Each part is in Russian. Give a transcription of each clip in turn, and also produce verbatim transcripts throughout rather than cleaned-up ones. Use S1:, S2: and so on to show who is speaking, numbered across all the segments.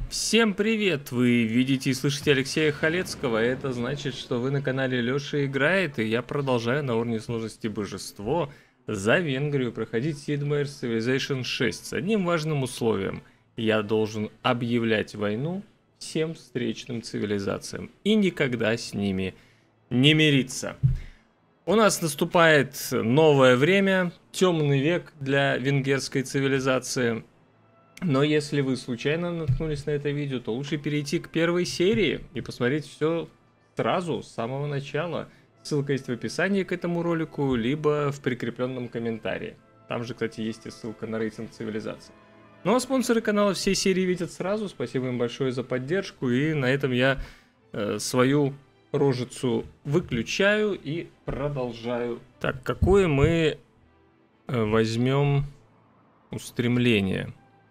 S1: Всем привет! Вы видите и слышите Алексея Халецкого. Это значит, что вы на канале Лёша Играет, и я продолжаю на уровне сложности Божество за Венгрию проходить Sid Meier's Civilization шесть с одним важным условием. Я должен объявлять войну всем встречным цивилизациям и никогда с ними не мириться. У нас наступает новое время, темный век для венгерской цивилизации. Но если вы случайно наткнулись на это видео, то лучше перейти к первой серии и посмотреть все сразу, с самого начала. Ссылка есть в описании к этому ролику, либо в прикрепленном комментарии. Там же, кстати, есть и ссылка на рейтинг цивилизации. Ну а спонсоры канала все серии видят сразу. Спасибо им большое за поддержку. И на этом я э, свою рожицу выключаю и продолжаю. Так, какое мы э, возьмем устремление?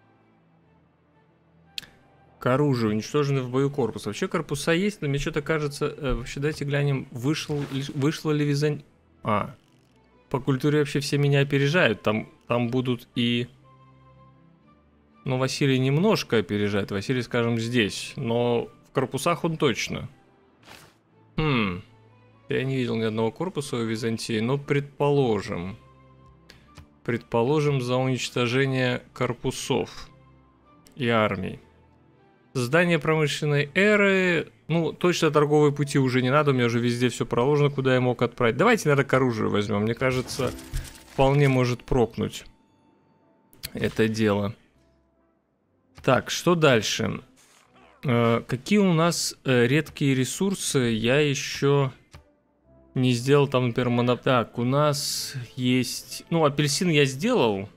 S1: К оружию, уничтожены в бою корпус. Вообще корпуса есть, но мне что-то кажется... Э, вообще давайте глянем, вышел, вышло ли Византия... А, по культуре вообще все меня опережают. Там, там будут и... Ну, Василий немножко опережает. Василий, скажем, здесь. Но в корпусах он точно. Хм. Я не видел ни одного корпуса у Византии, но предположим. Предположим за уничтожение корпусов и армий. Здание промышленной эры, ну, точно торговые пути уже не надо, у меня уже везде все проложено, куда я мог отправить. Давайте, наверное, к оружию возьмем, мне кажется, вполне может прокнуть это дело. Так, что дальше? Э, какие у нас э, редкие ресурсы я еще не сделал, там, например, моноп... Так, у нас есть, ну, апельсин я сделал,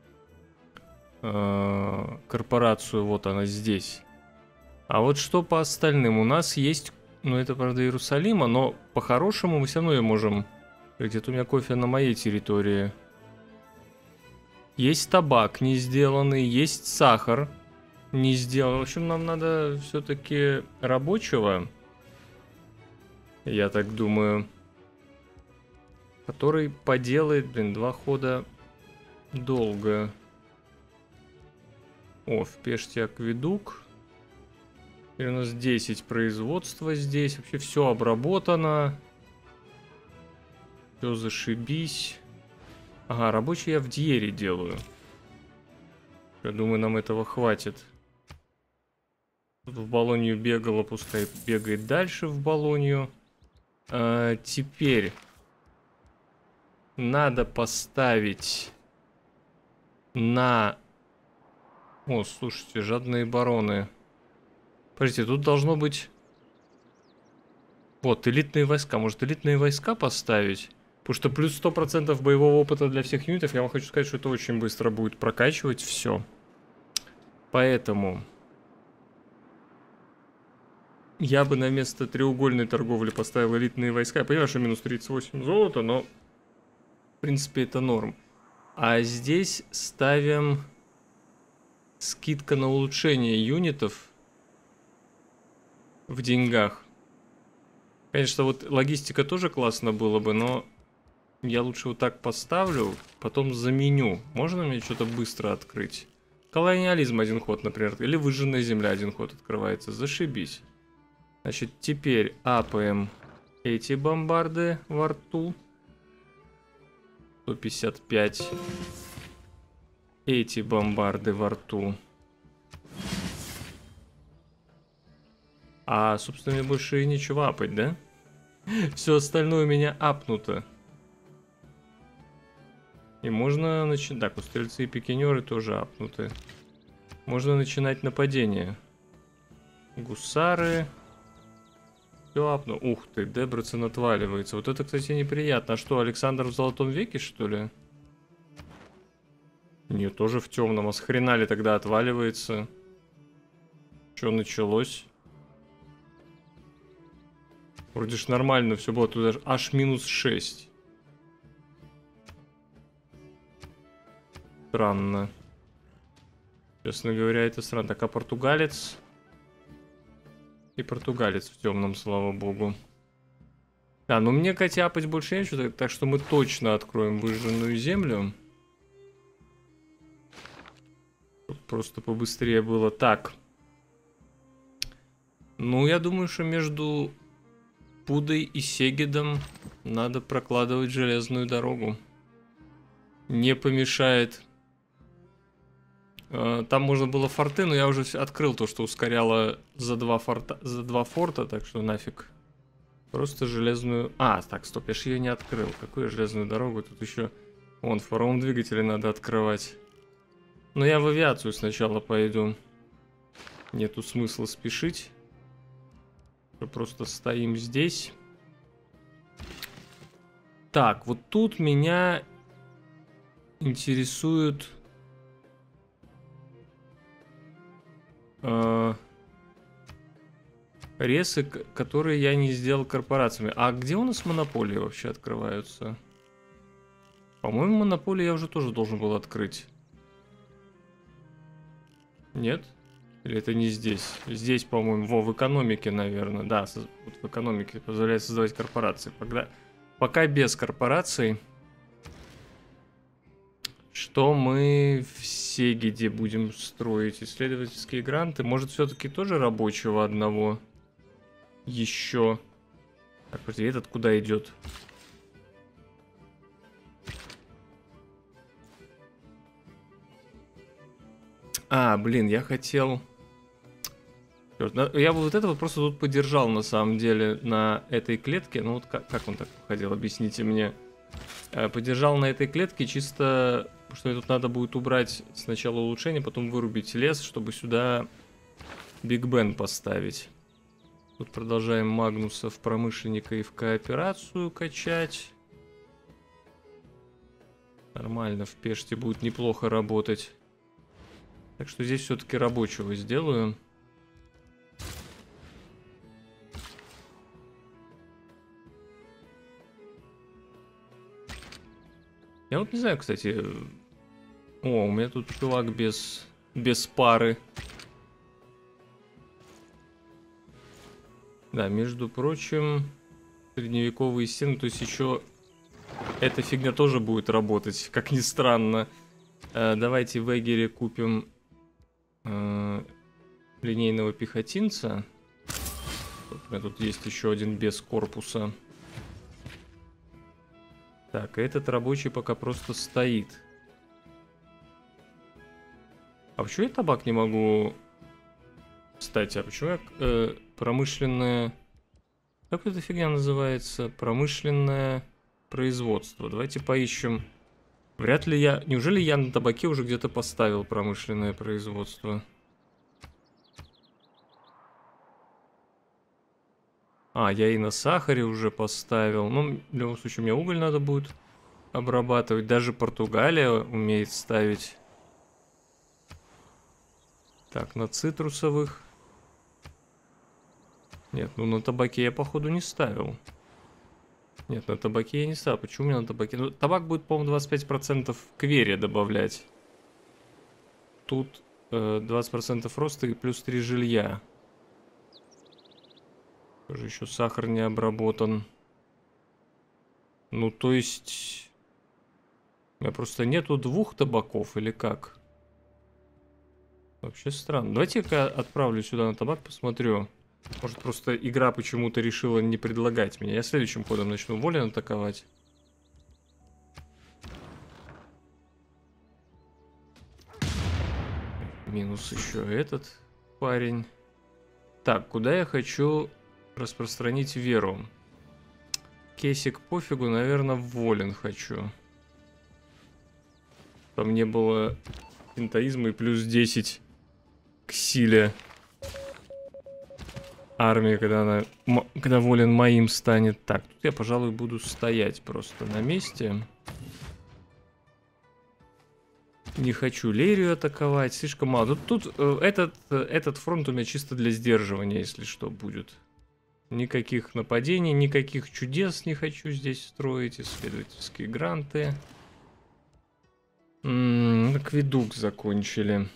S1: э, корпорацию, вот она здесь. А вот что по остальным? У нас есть, ну это правда Иерусалима, но по-хорошему мы все равно ее можем... Где-то у меня кофе на моей территории. Есть табак не сделанный, есть сахар не сделан. В общем, нам надо все-таки рабочего, я так думаю, который поделает, блин, два хода долго. О, в Пеште акведук. И у нас десять производства здесь. Вообще все обработано. Все зашибись. Ага, рабочий я в Дьере делаю. Я думаю, нам этого хватит. В Болонью бегала, пускай бегает дальше в Болонью. А, теперь надо поставить на... О, слушайте, жадные бароны. Подождите, тут должно быть... Вот, элитные войска. Может, элитные войска поставить? Потому что плюс сто процентов боевого опыта для всех юнитов. Я вам хочу сказать, что это очень быстро будет прокачивать все. Поэтому... Я бы на место треугольной торговли поставил элитные войска. Я понимаю, что минус тридцать восемь золота, но... В принципе, это норм. А здесь ставим... Скидка на улучшение юнитов... В деньгах. Конечно, вот логистика тоже классно было бы, но я лучше вот так поставлю, потом заменю. Можно мне что-то быстро открыть? Колониализм один ход, например, или выжженная земля один ход открывается. Зашибись. Значит, теперь апаем эти бомбарды во рту. сто пятьдесят пять. Эти бомбарды во рту. А, собственно, мне больше и нечего апать, да? Все остальное у меня апнуто. И можно начинать... Так, у стрельцы и пикинеры тоже апнуты. Можно начинать нападение. Гусары. Все апну. Ух ты, Дебрецен отваливается. Вот это, кстати, неприятно. А что, Александр в золотом веке, что ли? Нет, тоже в темном. А с хрена ли тогда отваливается? Что началось? Вроде ж нормально все было, туда аж минус шесть. Странно. Честно говоря, это странно. Так, а португалец? И португалец в темном, слава богу. Да, ну мне, кстати, апать больше нечего, так что мы точно откроем выжженную землю. Просто побыстрее было. Так. Ну, я думаю, что между Пудой и Сегедом надо прокладывать железную дорогу. Не помешает. Там можно было форты, но я уже открыл то, что ускоряло за два форта, за два форта, так что нафиг. Просто железную... А, так, стоп, я же ее не открыл. Какую железную дорогу? Тут еще... Вон, фараон двигатели надо открывать. Но я в авиацию сначала пойду. Нету смысла спешить. Просто стоим здесь. Так, вот тут меня интересует... Э ресы, которые я не сделал корпорациями. А где у нас монополии вообще открываются? По-моему, монополии я уже тоже должен был открыть. Нет? Или это не здесь? Здесь, по-моему, во, в экономике, наверное. Да, вот в экономике позволяет создавать корпорации. Пока, пока без корпораций. Что мы в Сегеде будем строить? Исследовательские гранты. Может, все-таки тоже рабочего одного? Еще. Так, подожди, этот куда идет? А, блин, я хотел... Я бы вот этого просто тут подержал, на самом деле, на этой клетке. Ну вот как, как он так ходил, объясните мне. Подержал на этой клетке чисто, что тут надо будет убрать сначала улучшение, потом вырубить лес, чтобы сюда Биг Бен поставить. Тут продолжаем Магнуса в промышленника и в кооперацию качать. Нормально, в Пеште будет неплохо работать. Так что здесь все-таки рабочего сделаю. Я вот не знаю, кстати. О, у меня тут чувак без, без пары. Да, между прочим, средневековые стены, то есть еще эта фигня тоже будет работать, как ни странно. Э, давайте в Эгере купим э, линейного пехотинца. У меня тут есть еще один без корпуса. Так, этот рабочий пока просто стоит. А почему я табак не могу... Кстати, а почему я... Э, промышленное... Как эта фигня называется? Промышленное производство. Давайте поищем. Вряд ли я... Неужели я на табаке уже где-то поставил промышленное производство? А, я и на сахаре уже поставил. Ну, в любом случае, мне уголь надо будет обрабатывать. Даже Португалия умеет ставить. Так, на цитрусовых. Нет, ну на табаке я, походу, не ставил. Нет, на табаке я не ставил. Почему у меня на табаке? Ну, табак будет, по-моему, двадцать пять процентов к вере добавлять. Тут э, двадцать процентов роста и плюс три жилья. Тоже еще сахар не обработан. Ну, то есть... У меня просто нету двух табаков, или как? Вообще странно. Давайте-ка отправлю сюда на табак, посмотрю. Может, просто игра почему-то решила не предлагать меня. Я следующим ходом начну волен атаковать. Минус еще этот парень. Так, куда я хочу распространить веру? Кейсик пофигу, наверное, в волен хочу. Там не было интоизма и плюс десять к силе армии, когда она, когда волен моим станет. Так, тут я, пожалуй, буду стоять просто на месте. Не хочу Лерию атаковать, слишком мало. Тут, тут э, этот, э, этот фронт у меня чисто для сдерживания, если что, будет. Никаких нападений, никаких чудес не хочу здесь строить. Исследовательские гранты. М-м, акведук закончили.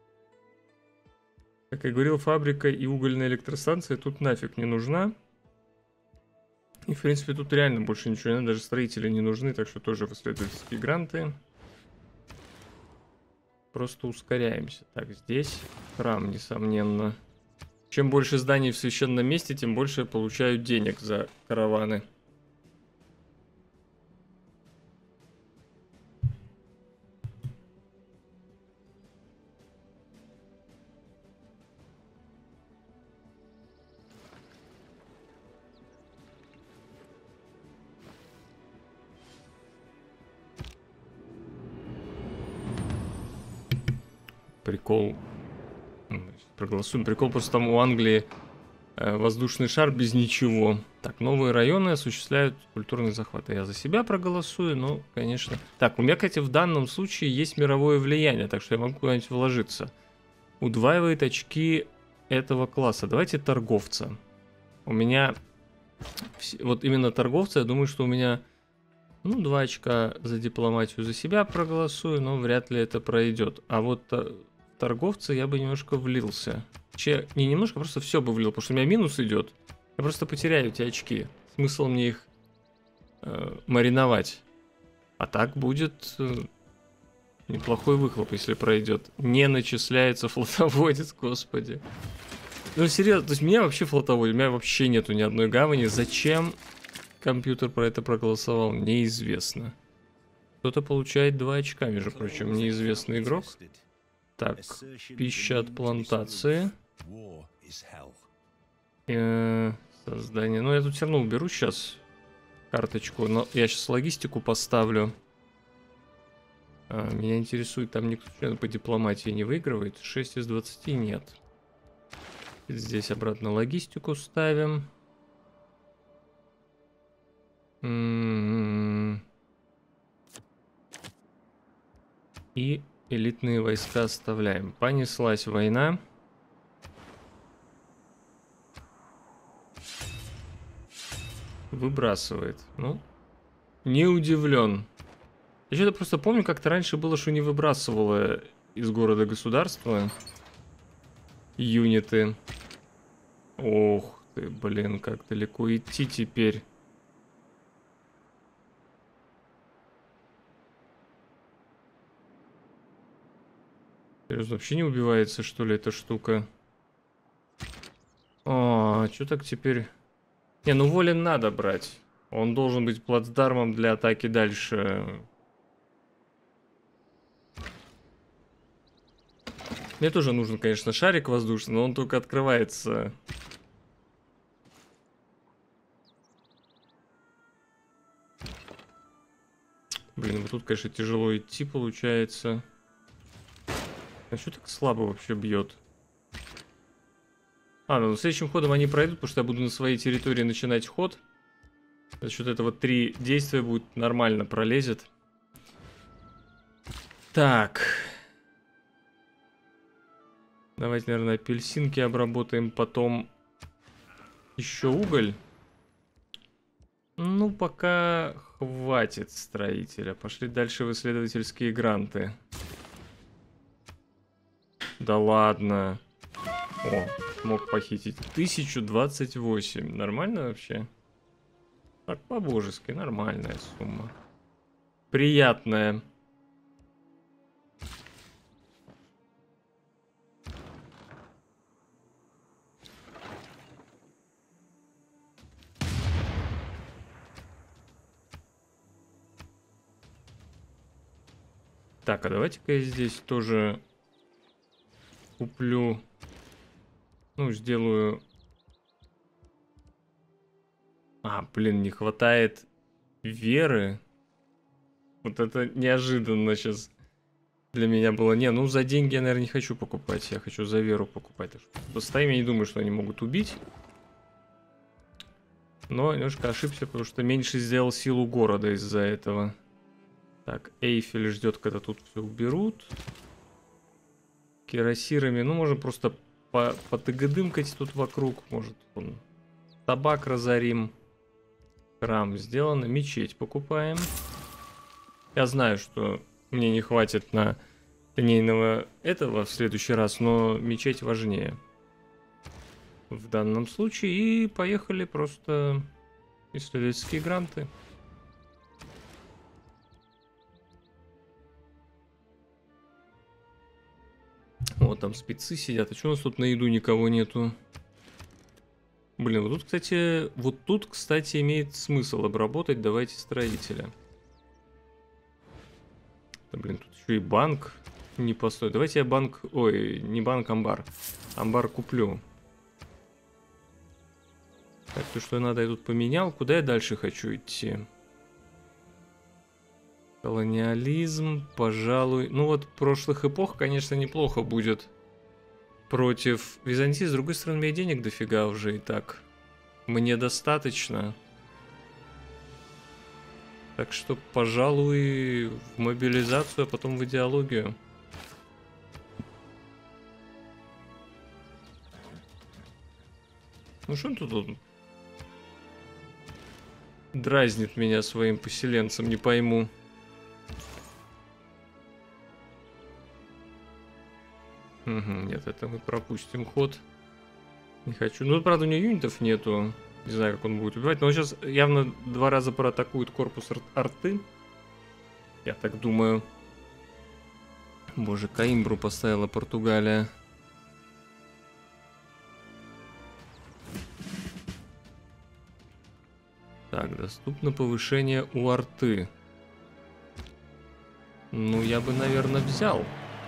S1: Как я говорил, фабрика и угольная электростанция тут нафиг не нужна. И, в принципе, тут реально больше ничего не надо. Даже строители не нужны, так что тоже в исследовательские гранты. Просто ускоряемся. Так, здесь храм, несомненно. Чем больше зданий в священном месте, тем больше я получаю денег за караваны. Прикол. Проголосуем. Прикол просто там у Англии э, воздушный шар без ничего. Так, новые районы осуществляют культурный захват. Я за себя проголосую, но, конечно... Так, у меня, кстати, в данном случае есть мировое влияние, так что я могу куда-нибудь вложиться. Удваивает очки этого класса. Давайте торговца. У меня... Вот именно торговца, я думаю, что у меня... Ну, два очка за дипломатию за себя проголосую, но вряд ли это пройдет. А вот торговца я бы немножко влился. Че, не немножко, просто все бы влил, потому что у меня минус идет. Я просто потеряю эти очки. Смысл мне их э, мариновать. А так будет э, неплохой выхлоп, если пройдет. Не начисляется флотоводец, господи. Ну, серьезно, то есть у меня вообще флотоводец, у меня вообще нету ни одной гавани. Зачем компьютер про это проголосовал, неизвестно. Кто-то получает два очка, между прочим, неизвестный игрок. Так, пища от плантации. Э, создание. Ну, я тут все равно уберу сейчас карточку, но я сейчас логистику поставлю. А, меня интересует, там никто по дипломатии не выигрывает. шесть из двадцати нет. Здесь обратно логистику ставим. М-м-м. И элитные войска оставляем. Понеслась война. Выбрасывает. Ну, не удивлен. Я что-то просто помню, как-то раньше было, что не выбрасывало из города государства юниты. Ох ты, блин, как далеко идти теперь. Серьезно, вообще не убивается, что ли, эта штука? А, что так теперь... Не, ну Волин надо брать. Он должен быть плацдармом для атаки дальше. Мне тоже нужен, конечно, шарик воздушный, но он только открывается. Блин, вот тут, конечно, тяжело идти получается. А что так слабо вообще бьет? А, ну следующим ходом они пройдут, потому что я буду на своей территории начинать ход. За счет этого три действия будет нормально пролезет. Так. Давайте, наверное, апельсинки обработаем, потом еще уголь. Ну, пока хватит строителя. Пошли дальше в исследовательские гранты. Да ладно. О, мог похитить. тысяча двадцать восемь. Нормально вообще? Так, по-божески, нормальная сумма. Приятная. Так, а давайте-ка я здесь тоже куплю... Ну, сделаю... А, блин, не хватает веры. Вот это неожиданно сейчас для меня было. Не, ну за деньги я, наверное, не хочу покупать. Я хочу за веру покупать. Постоим, я не думаю, что они могут убить. Но немножко ошибся, потому что меньше сделал силу города из-за этого. Так, Эйфель ждет, когда тут все уберут. Кирасирами, ну, можно просто по потыгадымкать тут вокруг. Может, он табак разорим. Храм сделано. Мечеть покупаем. Я знаю, что мне не хватит на линейного этого в следующий раз, но мечеть важнее в данном случае. И поехали просто исследовательские гранты. Вот там спецы сидят. А что у нас тут на еду никого нету? Блин, вот тут, кстати, вот тут, кстати, имеет смысл обработать. Давайте строителя. Да, блин, тут еще и банк не постоит. Давайте я банк... Ой, не банк, амбар. Амбар куплю. Так, то, что надо, я тут поменял. Куда я дальше хочу идти? Колониализм, пожалуй. Ну вот, прошлых эпох, конечно, неплохо будет против Византии. С другой стороны, у меня денег дофига уже и так. Мне достаточно. Так что, пожалуй, в мобилизацию, а потом в идеологию. Ну что он тут дразнит меня своим поселенцем, не пойму. Угу, нет, это мы пропустим ход. Не хочу. Ну, правда, у него юнитов нету. Не знаю, как он будет убивать. Но он сейчас явно два раза проатакует корпус ар арты. Я так думаю. Боже, Каимбру поставила Португалия. Так, доступно повышение у арты. Ну, я бы, наверное, взял.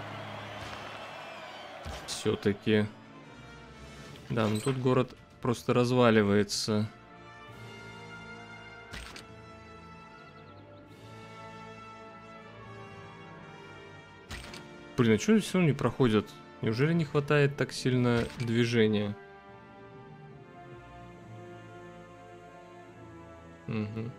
S1: Все-таки. Да, ну тут город просто разваливается. Блин, а что все равно не проходят? Неужели не хватает так сильно движения? Угу.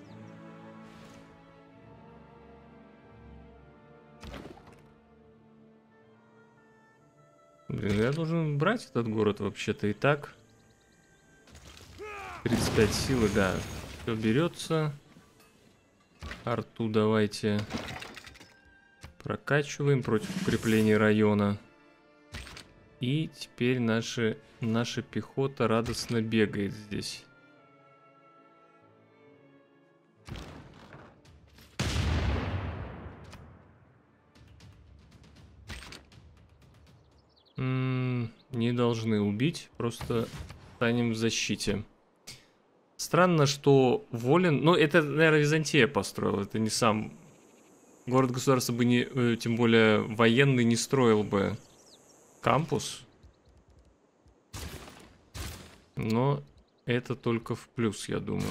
S1: Блин, я должен брать этот город вообще-то и так. тридцать пять силы, да. Все берется. Арту давайте прокачиваем против укреплений района. И теперь наши, наша пехота радостно бегает здесь. М-м, не должны убить, просто станем в защите. Странно, что Волин... Ну, это, наверное, Византия построила, это не сам... Город-государство бы не... Тем более военный не строил бы кампус. Но это только в плюс, я думаю.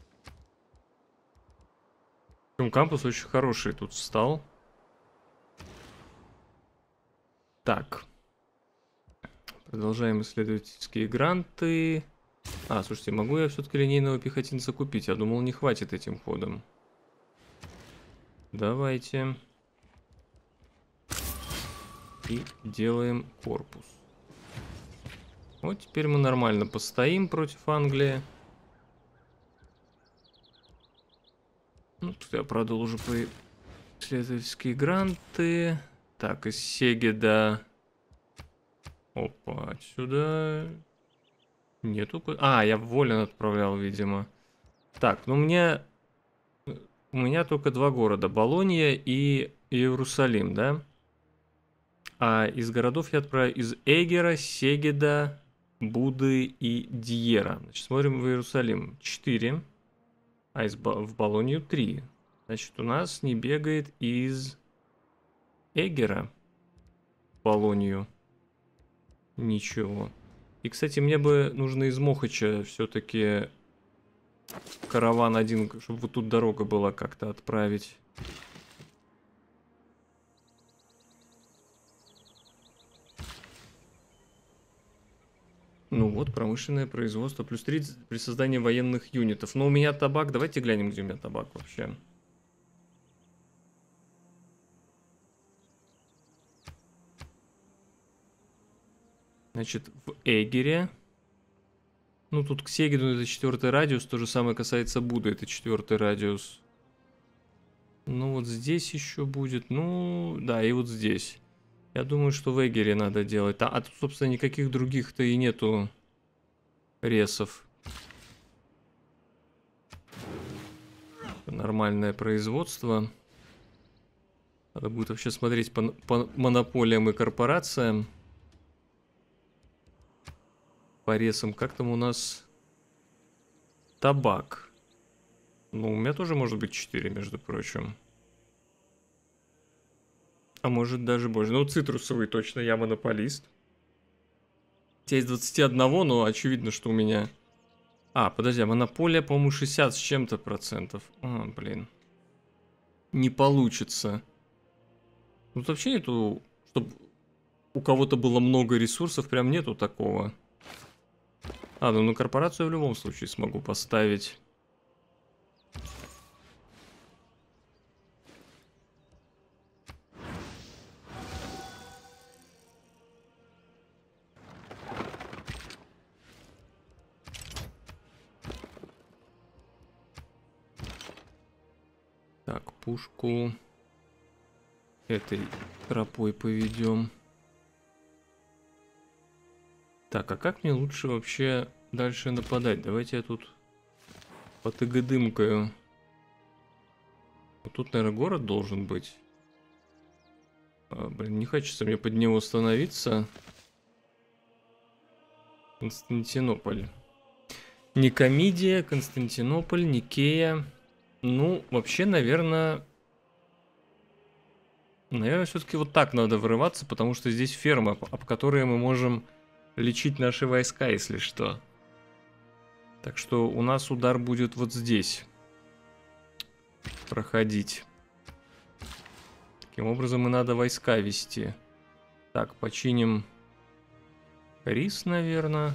S1: Причем кампус очень хороший тут встал. Так. Продолжаем исследовательские гранты. А, слушайте, могу я все-таки линейного пехотинца купить? Я думал, не хватит этим ходом. Давайте. И делаем корпус. Вот теперь мы нормально постоим против Англии. Ну, тут я продолжу по исследовательские гранты. Так, из Сегеда. Опа, отсюда нету. А, я в Волин отправлял, видимо. Так, ну мне... У меня только два города. Болонья и Иерусалим, да? А из городов я отправляю из Эгера, Сегеда, Буды и Диера. Значит, смотрим в Иерусалим. четыре. А из Бо... в Болонью три. Значит, у нас не бегает из Эгера в Болонью. Ничего. И, кстати, мне бы нужно из Мохача все-таки караван один, чтобы вот тут дорога была, как-то отправить. Ну вот, промышленное производство. Плюс тридцать при создании военных юнитов. Но у меня табак. Давайте глянем, где у меня табак вообще. Значит, в Эгере. Ну, тут к Сегеду это четвертый радиус. То же самое касается Буды. Это четвертый радиус. Ну, вот здесь еще будет. Ну, да, и вот здесь. Я думаю, что в Эгере надо делать. А, а тут, собственно, никаких других-то и нету ресов. Нормальное производство. Надо будет вообще смотреть по, по монополиям и корпорациям. по ресам. Как там у нас табак? Ну, у меня тоже может быть четыре, между прочим. А может даже больше. Ну, цитрусовый точно, я монополист. У тебя есть двадцать один, но очевидно, что у меня... А, подожди, а монополия, по-моему, шестьдесят с чем-то процентов. А, блин. Не получится. Тут вообще нету, чтобы у кого-то было много ресурсов, прям нету такого. А, ну на корпорацию в любом случае смогу поставить. Так, пушку этой тропой поведем. Так, а как мне лучше вообще дальше нападать? Давайте я тут потыгадымкаю. Вот тут, наверное, город должен быть. А, блин, не хочется мне под него становиться. Константинополь. Никомидия, Константинополь, Никея. Ну, вообще, наверное... Наверное, все-таки вот так надо вырываться, потому что здесь ферма, об которой мы можем лечить наши войска, если что. Так что у нас удар будет вот здесь проходить. Таким образом и надо войска вести. Так, починим рис, наверное.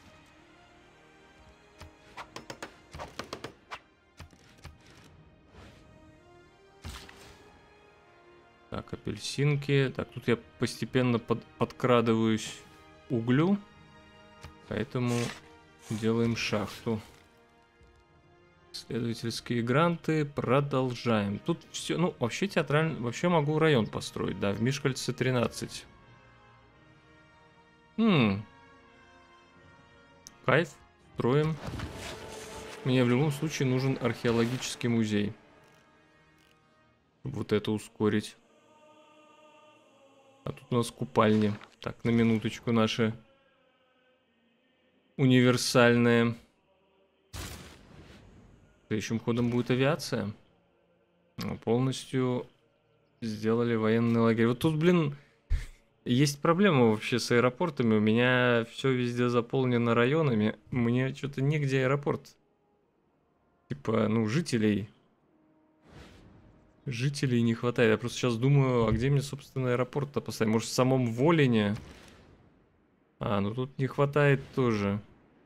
S1: Так, апельсинки. Так, тут я постепенно под, подкрадываюсь углю. Поэтому делаем шахту. Исследовательские гранты. Продолжаем. Тут все, ну, вообще театрально, вообще могу район построить, да, в Мишкальце тринадцать. Хм. Кайф. Строим. Мне в любом случае нужен археологический музей. Вот это ускорить. А тут у нас купальни. Так, на минуточку наши универсальные. Следующим ходом будет авиация. Полностью сделали военный лагерь. Вот тут, блин, есть проблема вообще с аэропортами. У меня все везде заполнено районами. Мне что-то негде аэропорт. Типа, ну, жителей. Жителей не хватает. Я просто сейчас думаю, а где мне, собственно, аэропорт-то поставить? Может, в самом Волине? А, ну тут не хватает тоже.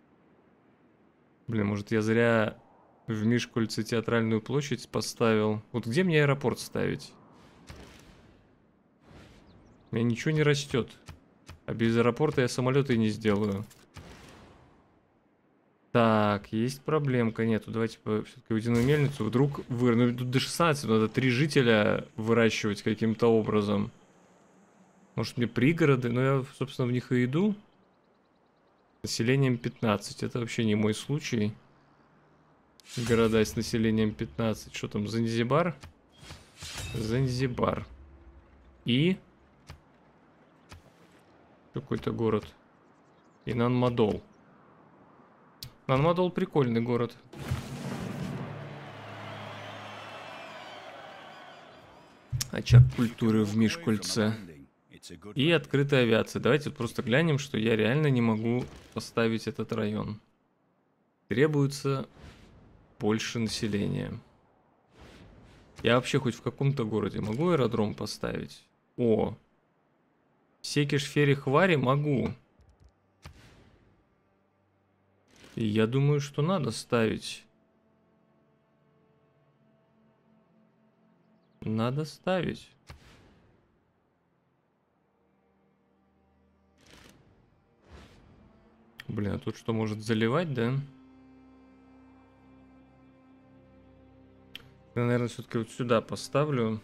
S1: Блин, может, я зря в Мишкальце театральную площадь поставил. Вот где мне аэропорт ставить? У меня ничего не растет. А без аэропорта я самолеты не сделаю. Так, есть проблемка. Нету, давайте все-таки водяную мельницу. Вдруг вы... Ну, тут до шестнадцати надо три жителя выращивать каким-то образом. Может, мне пригороды? Ну, я, собственно, в них и иду. Населением пятнадцать. Это вообще не мой случай. Города с населением пятнадцать. Что там, Занзибар? Занзибар. И... какой-то город. Инан-Мадол. Инан-Мадол прикольный город. Очаг культуры в Мишкальце. И открытая авиация. Давайте просто глянем, что я реально не могу поставить этот район. Требуется больше населения. Я вообще хоть в каком-то городе могу аэродром поставить? О! Секиш-Фери-Хвари могу. И я думаю, что надо ставить. Надо ставить. Блин, а тут что, может заливать, да? Я, наверное, все-таки вот сюда поставлю.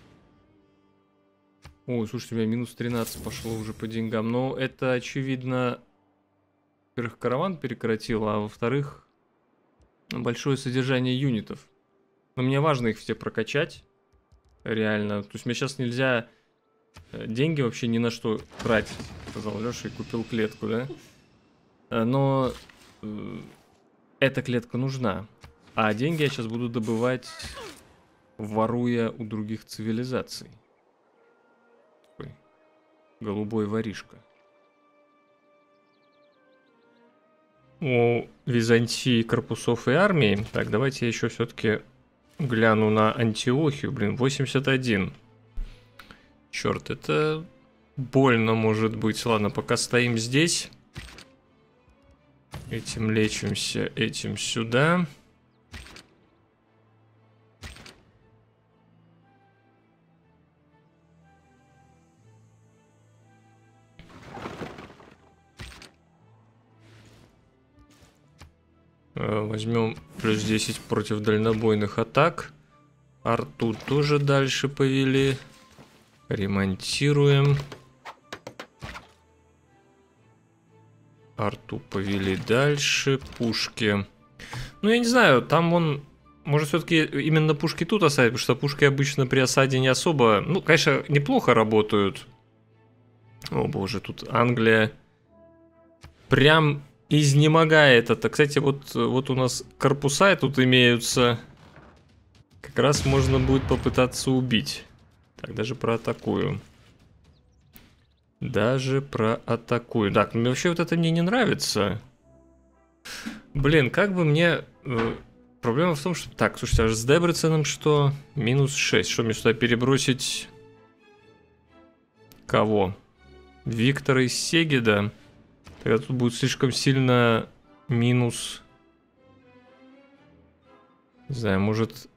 S1: Ой, слушайте, у меня минус тринадцать пошло уже по деньгам. Но это, очевидно, во-первых, караван перекратил, а во-вторых, большое содержание юнитов. Но мне важно их все прокачать. Реально. То есть мне сейчас нельзя деньги вообще ни на что тратить. Сказал Леша и купил клетку, да? Но э, эта клетка нужна. А деньги я сейчас буду добывать, воруя у других цивилизаций. Ой, голубой воришка. У Византии корпусов и армии. Так, давайте я еще все-таки гляну на Антиохию. Блин, восемьдесят один. Черт, это больно может быть. Ладно, пока стоим здесь. Этим лечимся, этим сюда. Возьмем плюс десять против дальнобойных атак. Арту тоже дальше повели. Ремонтируем. Арту повели дальше. Пушки. Ну, я не знаю, там он... Может, все-таки именно пушки тут оставить, потому что пушки обычно при осаде не особо... Ну, конечно, неплохо работают. О, боже, тут Англия прям изнемогает это. Кстати, вот, вот у нас корпуса тут имеются. Как раз можно будет попытаться убить. Так, даже проатакую. Даже проатакую. Так, ну вообще вот это мне не нравится. Блин, как бы мне... Э, проблема в том, что... Так, слушайте, а с Дебреценом что? минус шесть. Что, мне сюда перебросить... Кого? Виктора из Сегеда? Тогда тут будет слишком сильно минус... Не знаю, может...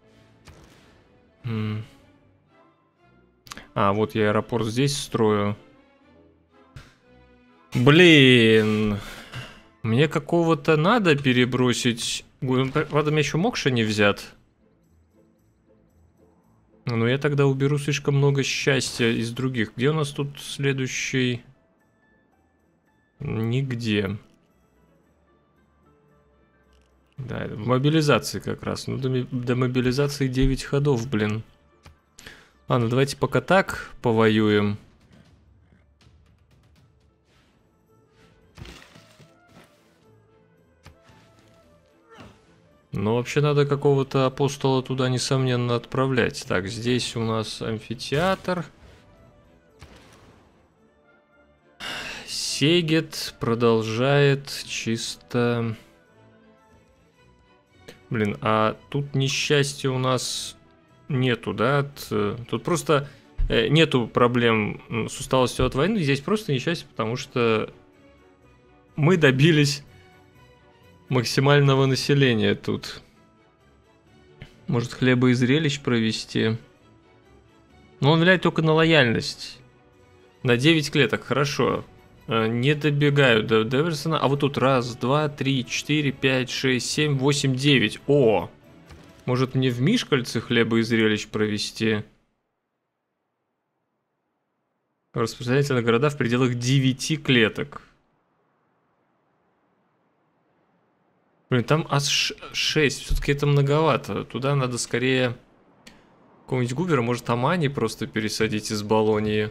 S1: М а, вот я аэропорт здесь строю. Блин... Мне какого-то надо перебросить... Правда, мне еще Мокша не взят. Но я тогда уберу слишком много счастья из других. Где у нас тут следующий? Нигде. Да, в мобилизации как раз. Ну, до, до мобилизации девять ходов, блин. Ладно, давайте пока так повоюем. Но вообще надо какого-то апостола туда, несомненно, отправлять. Так, здесь у нас амфитеатр. Сегет продолжает чисто... Блин, а тут несчастья у нас нету, да? Тут просто нету проблем с усталостью от войны. Здесь просто несчастье, потому что мы добились... максимального населения тут. Может, хлеба и зрелищ провести. Но он влияет только на лояльность. На девять клеток, хорошо. Не добегаю до Деверсона. А вот тут раз, два, три, четыре, пять, шесть, семь, восемь, девять. О! Может, мне в Мишкальце хлеба и зрелищ провести? Распространяйте на города в пределах девяти клеток. Блин, там аж шесть, все-таки это многовато. Туда надо скорее какого-нибудь Губера, может, Амани просто пересадить из Болонии.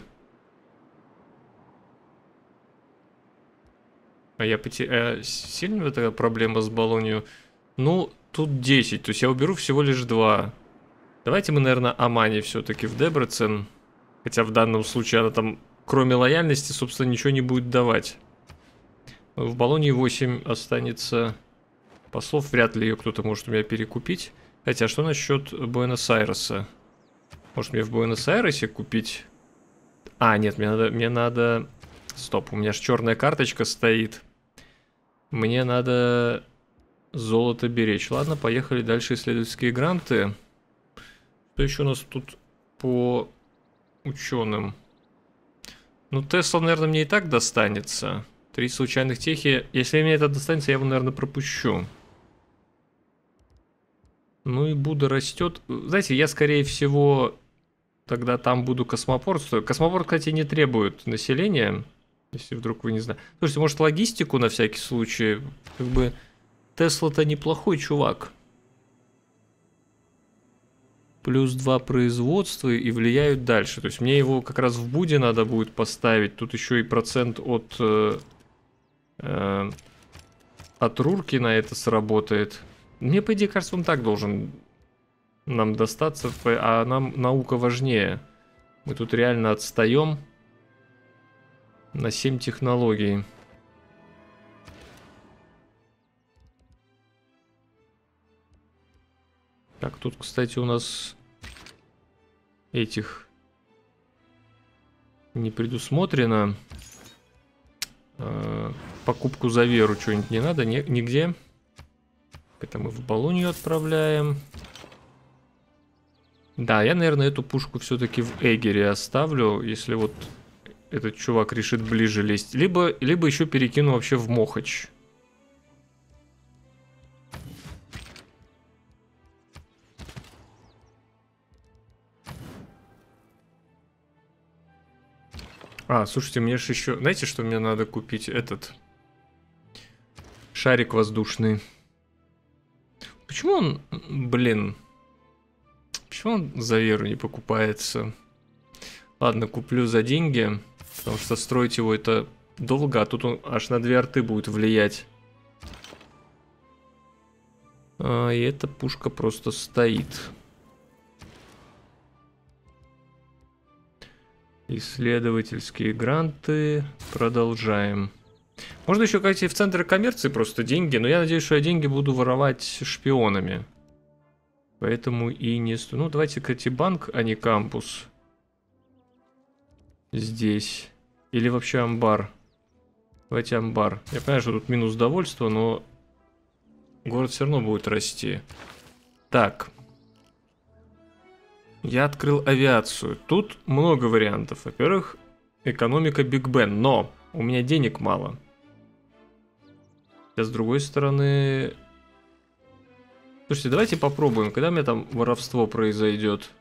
S1: А я потерял... А сильно эта проблема с Болонью? Ну, тут десять, то есть я уберу всего лишь два. Давайте мы, наверное, Амани все-таки в Дебрецен. Хотя в данном случае она там, кроме лояльности, собственно, ничего не будет давать. В Болонии восемь останется... Послов вряд ли ее кто-то может у меня перекупить. Хотя, что насчет Буэнос-Айреса? Может, мне в Буэнос-Айресе купить? А, нет, мне надо... Мне надо... Стоп, у меня же черная карточка стоит. Мне надо золото беречь. Ладно, поехали дальше. Исследовательские гранты. Что еще у нас тут по ученым? Ну, Тесла, наверное, мне и так достанется. Три случайных техи. Если мне это достанется, я его, наверное, пропущу. Ну и Будда растет. Знаете, я, скорее всего, тогда там буду космопорт. Космопорт, кстати, не требует населения. Если вдруг вы не знаете. Слушайте, может, логистику на всякий случай? Как бы Тесла-то неплохой чувак. Плюс два производства и влияют дальше. То есть мне его как раз в Буде надо будет поставить. Тут еще и процент от... Э, э, от Руркина это сработает. Мне, по идее, кажется, он так должен нам достаться, а нам наука важнее. Мы тут реально отстаем на семь технологий. Так, тут, кстати, у нас этих не предусмотрено. Э, покупку за веру что-нибудь не надо, ни, нигде. Это мы в Болонью отправляем. Да, я, наверное, эту пушку все-таки в Эгере оставлю, если вот этот чувак решит ближе лезть. Либо, либо еще перекину вообще в Мохач. А, слушайте, мне же еще... Знаете, что мне надо купить? Этот шарик воздушный. Почему он, блин... Почему он за веру не покупается? Ладно, куплю за деньги, потому что строить его это долго, а тут он аж на две арты будет влиять. А, и эта пушка просто стоит. Исследовательские гранты. Продолжаем. Можно еще, кстати, в центре коммерции просто деньги, но я надеюсь, что я деньги буду воровать шпионами. Поэтому и не... Ну, давайте, кстати, банк, а не кампус. Здесь. Или вообще амбар. Давайте амбар. Я понимаю, что тут минус довольство, но город все равно будет расти. Так. Я открыл авиацию. Тут много вариантов. Во-первых, экономика Биг Бен, но у меня денег мало. А с другой стороны... Слушайте, давайте попробуем, когда у меня там воровство произойдет.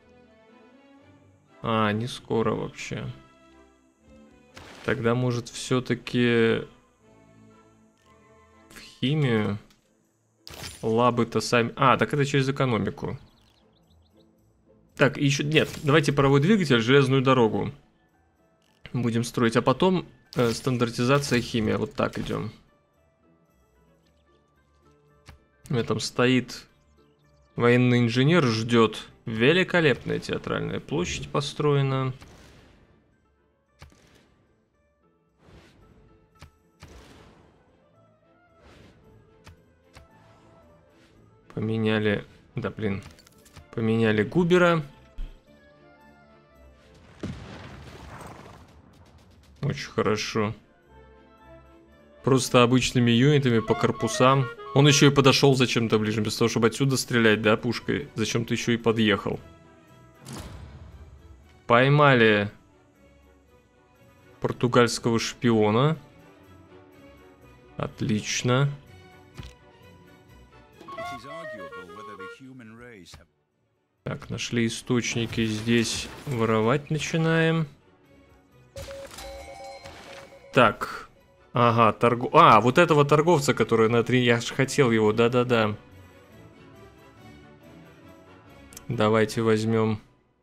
S1: А, не скоро вообще. Тогда, может, все-таки в химию. Лабы-то сами... А, так это через экономику. Так, еще... Нет, давайте паровой двигатель, железную дорогу будем строить. А потом э, стандартизация, химия. Вот так идем. У меня там стоит военный инженер, ждет. Великолепная театральная площадь построена. Поменяли... Да, блин. Поменяли Губера. Очень хорошо. Просто обычными юнитами по корпусам. Он еще и подошел зачем-то ближе. Без того, чтобы отсюда стрелять, да, пушкой. Зачем-то еще и подъехал. Поймали португальского шпиона. Отлично. Так, нашли источники. Здесь воровать начинаем. Так. Ага, торгов... А, вот этого торговца, который на три... Я же хотел его, да-да-да. Давайте возьмем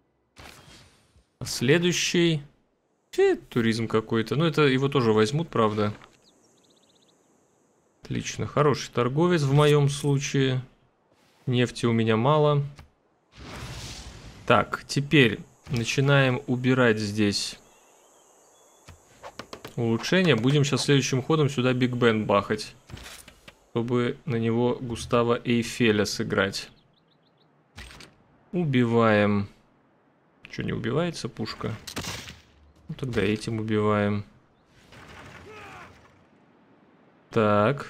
S1: следующий. Фе, туризм какой-то. Ну, это его тоже возьмут, правда. Отлично, хороший торговец в моем случае. Нефти у меня мало. Так, теперь начинаем убирать здесь улучшения. Будем сейчас следующим ходом сюда Биг Бен бахать, чтобы на него Густава Эйфеля сыграть. Убиваем. Что, не убивается пушка? Ну, тогда этим убиваем. Так.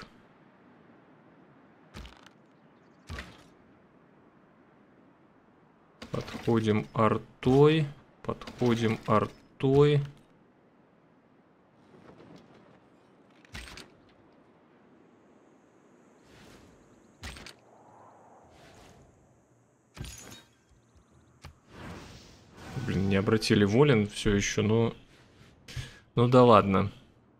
S1: Подходим артой. Подходим артой. Блин, не обратили волен все еще, но... Ну да ладно.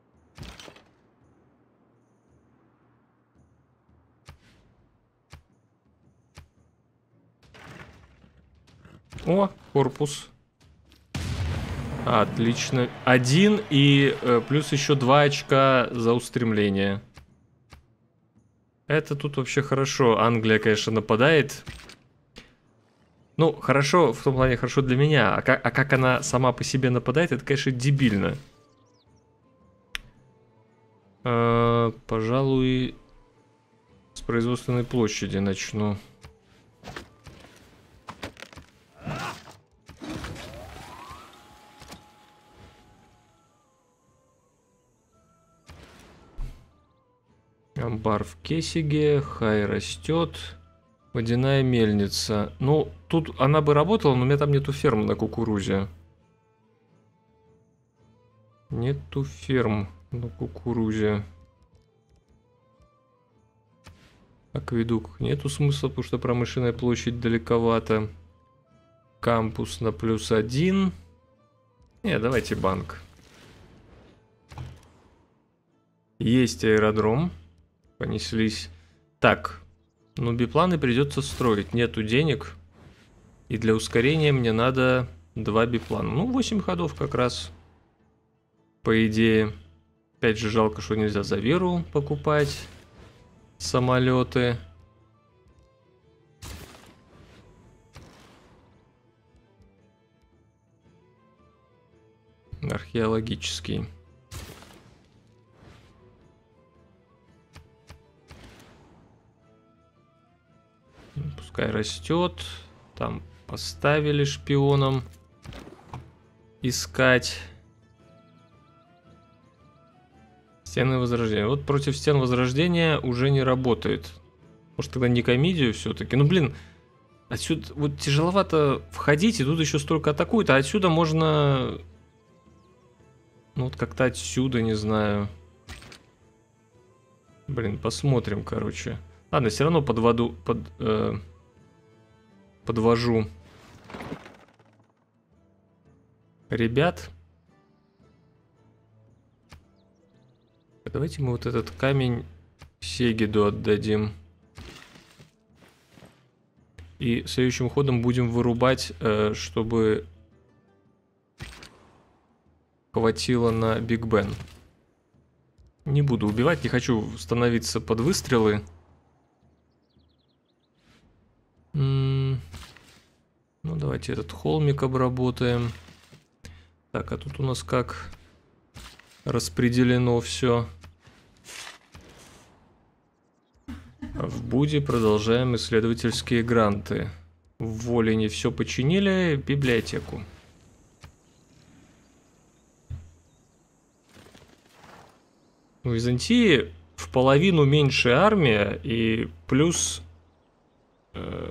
S1: О, корпус. Отлично. Один и э, плюс еще два очка за устремление. Это тут вообще хорошо. Англия, конечно, нападает. Ну, хорошо, в том плане хорошо для меня. А как, а как она сама по себе нападает, это, конечно, дебильно. А, пожалуй, с производственной площади начну. Амбар в Кесиге, хай растет. Водяная мельница. Ну, тут она бы работала, но у меня там нету ферм на кукурузе. Нету ферм на кукурузе. Акведук нету смысла, потому что промышленная площадь далековато. Кампус на плюс один. Не, давайте банк. Есть аэродром. Понеслись. Так. Ну, бипланы придется строить. Нету денег. И для ускорения мне надо два биплана. Ну, восемь ходов как раз. По идее. Опять же, жалко, что нельзя за веру покупать самолеты. Археологический. Пускай растет. Там поставили шпионом искать. Стены Возрождения. Вот против стен Возрождения уже не работает. Может, тогда не комедию все-таки? Ну, блин, отсюда вот тяжеловато входить, и тут еще столько атакуют, а отсюда можно... Ну, вот как-то отсюда, не знаю. Блин, посмотрим, короче. Ладно, все равно под воду... Под, э, подвожу ребят. Давайте мы вот этот камень Сегиду отдадим. И следующим ходом будем вырубать, э, чтобы хватило на Биг Бен. Не буду убивать, не хочу становиться под выстрелы. М-м- ну, давайте этот холмик обработаем. Так, а тут у нас как распределено все. В Буде продолжаем исследовательские гранты. В Волине все починили, библиотеку. У Византии в половину меньше армия и плюс э,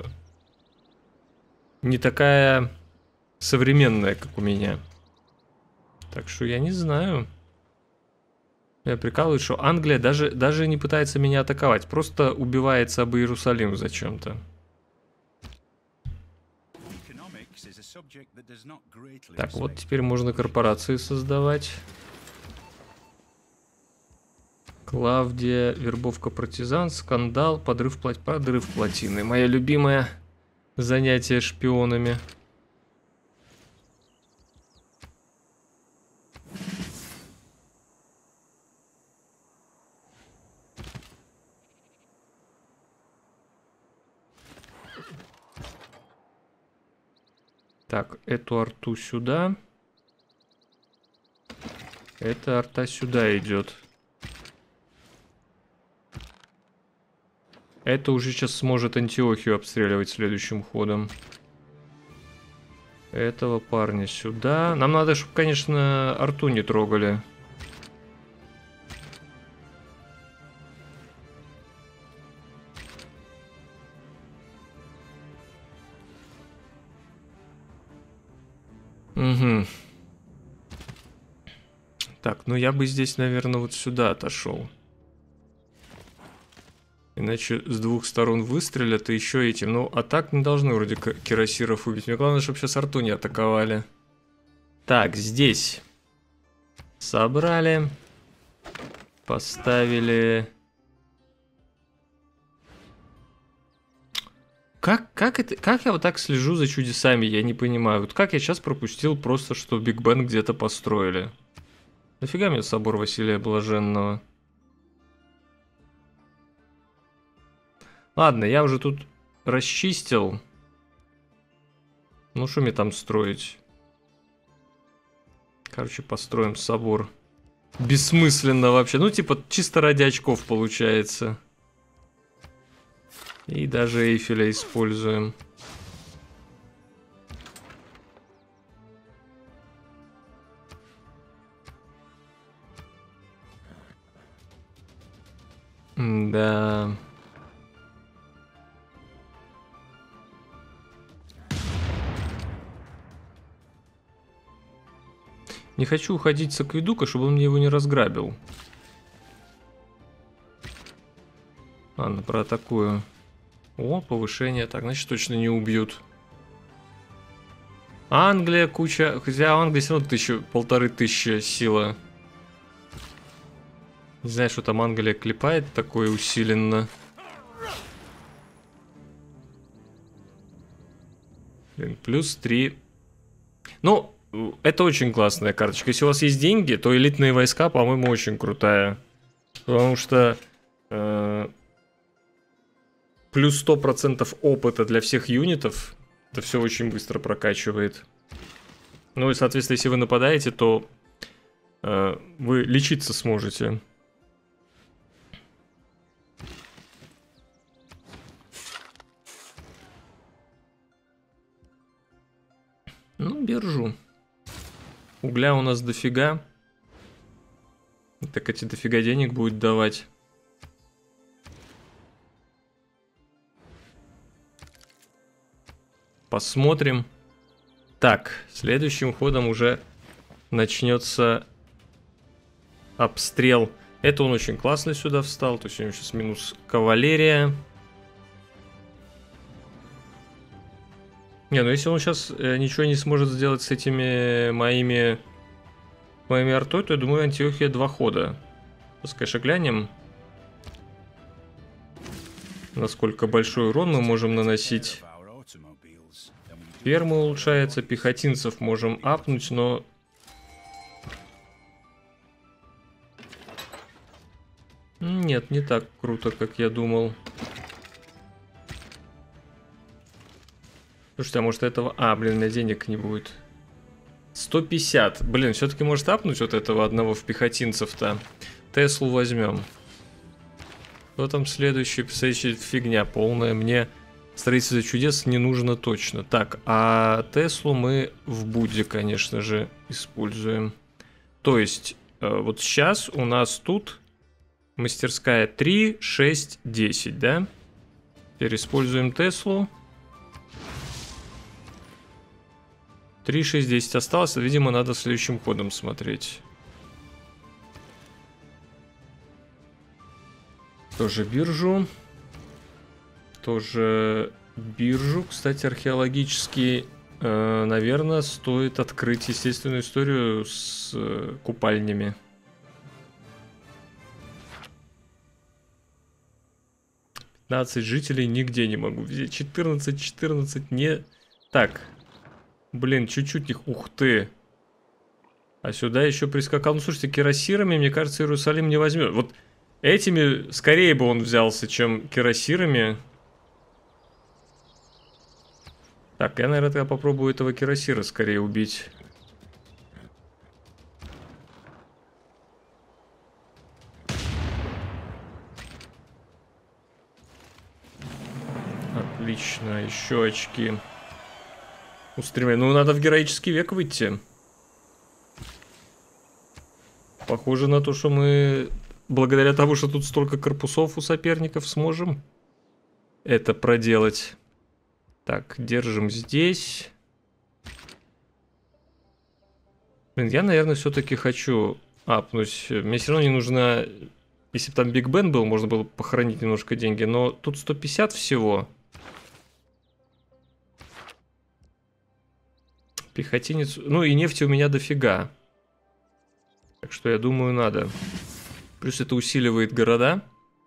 S1: не такая современная, как у меня. Так что я не знаю. Я прикалываюсь, что Англия даже, даже не пытается меня атаковать. Просто убивается об Иерусалим зачем-то. Так, вот теперь можно корпорации создавать. Клавдия, вербовка партизан, скандал, подрыв, плат... подрыв плотины. Мое любимое занятие шпионами. Так, эту арту сюда. Эта арта сюда идет. Это уже сейчас сможет Антиохию обстреливать следующим ходом. Этого парня сюда. Нам надо, чтобы, конечно, арту не трогали. Угу. Так, ну я бы здесь, наверное, вот сюда отошел. Иначе с двух сторон выстрелят и еще этим. Ну, а так не должны вроде кирасиров убить. Мне главное, чтобы сейчас арту не атаковали. Так, здесь. Собрали. Поставили. Как, как, это, как я вот так слежу за чудесами, я не понимаю. Вот как я сейчас пропустил просто, что Биг Бен где-то построили. Нафига мне собор Василия Блаженного? Ладно, я уже тут расчистил. Ну, что мне там строить? Короче, построим собор. Бессмысленно вообще. Ну, типа, чисто ради очков получается. И даже Эйфеля используем. Да. Не хочу уходить с акведука, чтобы он мне его не разграбил. Ладно, проатакую. О, повышение. Так, значит, точно не убьют. Англия куча. Хотя Англия все равно тысячу, полторы тысячи сила. Не знаю, что там Англия клепает такое усиленно. Блин, плюс три. Ну, это очень классная карточка. Если у вас есть деньги, то элитные войска, по-моему, очень крутая. Потому что э, плюс сто процентов опыта для всех юнитов. Это все очень быстро прокачивает. Ну и, соответственно, если вы нападаете, то э, вы лечиться сможете. Ну, биржу. Угля у нас дофига. Так эти дофига денег будет давать. Посмотрим. Так, следующим ходом уже начнется обстрел. Это он очень классно сюда встал. То есть у него сейчас минус кавалерия. Не, ну если он сейчас э, ничего не сможет сделать с этими моими моими артой, то я думаю, Антиохия два хода. Сейчас, конечно, глянем, насколько большой урон мы можем наносить. Ферма улучшается, пехотинцев можем апнуть, но... Нет, не так круто, как я думал. Слушайте, а может этого... А, блин, у меня денег не будет. сто пятьдесят. Блин, все-таки может апнуть вот этого одного в пехотинцев-то. Теслу возьмем. Кто там следующий? Следующая фигня полная. Мне строительство чудес не нужно точно. Так, а Теслу мы в Будде, конечно же, используем. То есть, вот сейчас у нас тут мастерская три, шесть, десять, да? Теперь используем Теслу. три, шесть, десять осталось. Видимо, надо следующим ходом смотреть. Тоже биржу. Тоже биржу. Кстати, археологически, э, наверное, стоит открыть естественную историю с э, купальнями. пятнадцать жителей нигде не могу взять. четырнадцать, четырнадцать не... Так. Блин, чуть-чуть их... Ух ты. А сюда еще прискакал. Ну, слушайте, кирасирами, мне кажется, Иерусалим не возьмет. Вот этими скорее бы он взялся, чем кирасирами. Так, я, наверное, тогда попробую этого кирасира скорее убить. Отлично, еще очки. Устремление. Ну, надо в героический век выйти. Похоже на то, что мы, благодаря тому, что тут столько корпусов у соперников, сможем это проделать. Так, держим здесь. Блин, я, наверное, все-таки хочу апнуть. Мне все равно не нужно... Если бы там Биг Бен был, можно было похоронить немножко деньги. Но тут сто пятьдесят всего. Пехотинец... Ну и нефти у меня дофига. Так что я думаю, надо. Плюс это усиливает города.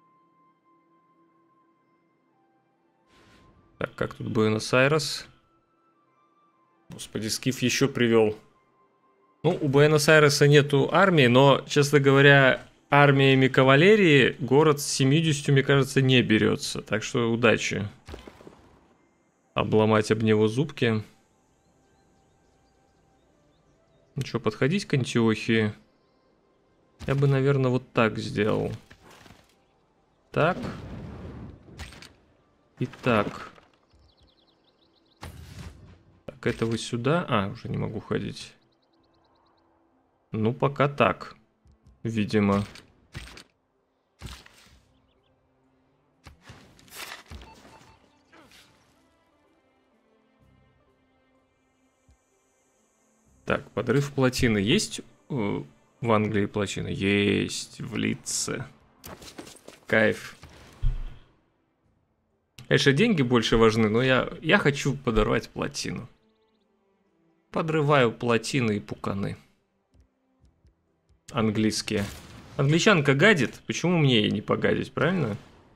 S1: Так, как тут Буэнос-Айрес? Господи, Скиф еще привел. Ну, у Буэнос-Айреса нету армии, но, честно говоря, армиями кавалерии город с семьюдесятью, мне кажется, не берется. Так что удачи. Обломать об него зубки. Ну что, подходить к Антиохии? Я бы, наверное, вот так сделал. Так. И так. Так, это вы сюда? А, уже не могу ходить. Ну, пока так. Видимо. Так, подрыв плотины есть э, в Англии плотина? Есть, в Лидсе. Кайф. Конечно, деньги больше важны, но я, я хочу подорвать плотину. Подрываю плотины и пуканы. Английские. Англичанка гадит, почему мне ей не погадить, правильно?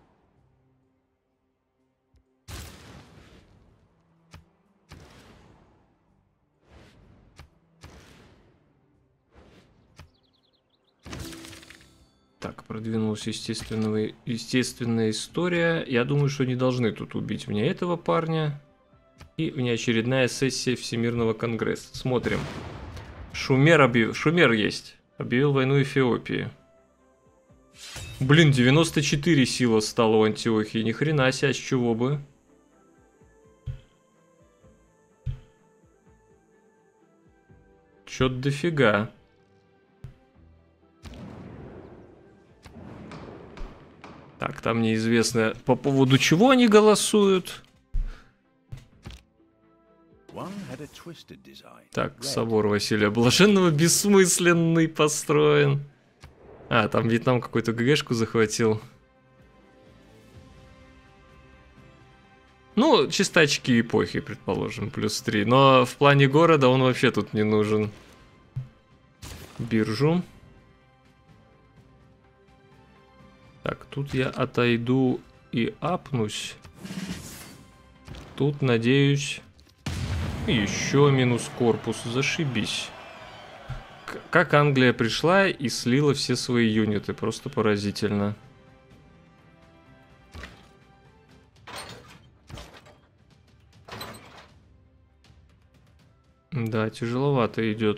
S1: Так, продвинулась естественная, естественная история. Я думаю, что не должны тут убить мне этого парня. И внеочередная сессия Всемирного конгресса. Смотрим. Шумер объявил. Шумер есть. Объявил войну Эфиопии. Блин, девяносто четыре сила стала у Антиохии. Ни хрена себе, а с чего бы? Чё-то дофига. Так, там неизвестно по поводу чего они голосуют. Так, собор Василия Блаженного бессмысленный построен. А, там Вьетнам какую-то ГГшку захватил. Ну, чисто очки эпохи, предположим, плюс три. Но в плане города он вообще тут не нужен. Биржу. Так, тут я отойду и апнусь. Тут, надеюсь, еще минус корпус. Зашибись. К как Англия пришла и слила все свои юниты. Просто поразительно. Да, тяжеловато идет.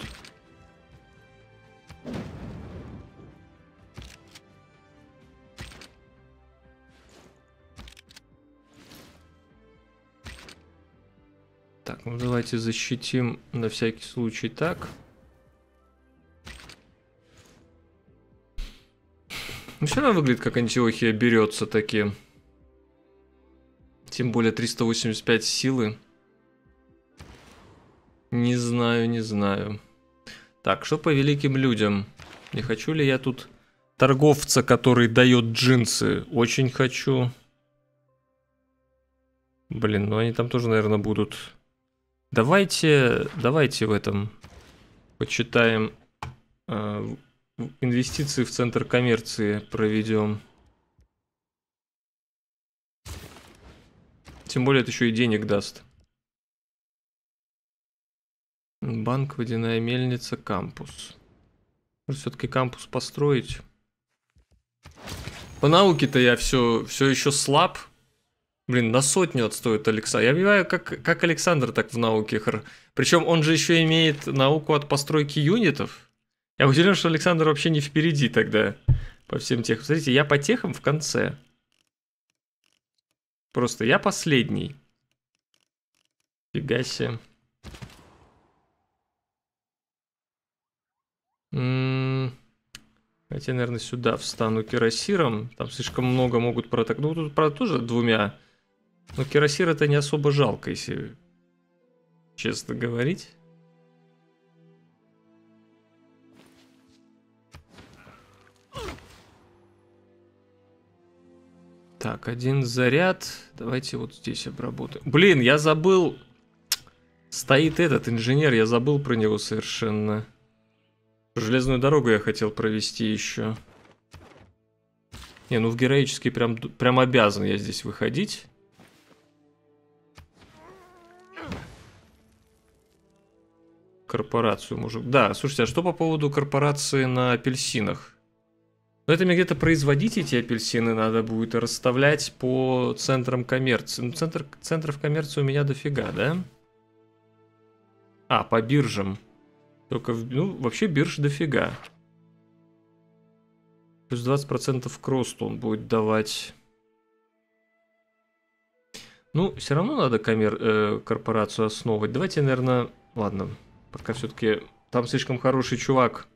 S1: Так, ну давайте защитим на всякий случай так. Ну, все равно выглядит, как Антиохия берется таки. Тем более триста восемьдесят пять силы. Не знаю, не знаю. Так, что по великим людям? Не хочу ли я тут торговца, который дает джинсы? Очень хочу. Блин, ну они там тоже, наверное, будут. Давайте, давайте в этом почитаем. Э, инвестиции в центр коммерции проведем. Тем более это еще и денег даст. Банк, водяная мельница, кампус. Может, все-таки кампус построить? По науке-то я все, все еще слаб. Блин, на сотню отстоит Александр. Я понимаю, как, как Александр так в науке. Причем он же еще имеет науку от постройки юнитов. Я удивлен, что Александр вообще не впереди тогда по всем техам. Смотрите, я по техам в конце. Просто я последний. Фига себе. Хотя, наверное, сюда встану кирасиром. Там слишком много могут протак... Ну, тут, правда, тоже двумя. Но кирасир это не особо жалко, если честно говорить. Так, один заряд. Давайте вот здесь обработаем. Блин, я забыл. Стоит этот инженер, я забыл про него совершенно. Железную дорогу я хотел провести еще. Не, ну в героический прям, прям обязан я здесь выходить. Корпорацию, мужик. Да, слушайте, а что по поводу корпорации на апельсинах? Но это мне где-то производить эти апельсины надо будет и расставлять по центрам коммерции. Ну, центр, центров коммерции у меня дофига, да? А, по биржам. Только, ну, вообще бирж дофига. Плюс двадцать процентов к росту он будет давать. Ну, все равно надо коммер... э, корпорацию основывать. Давайте, наверное... Ладно, пока все-таки... Там слишком хороший чувак.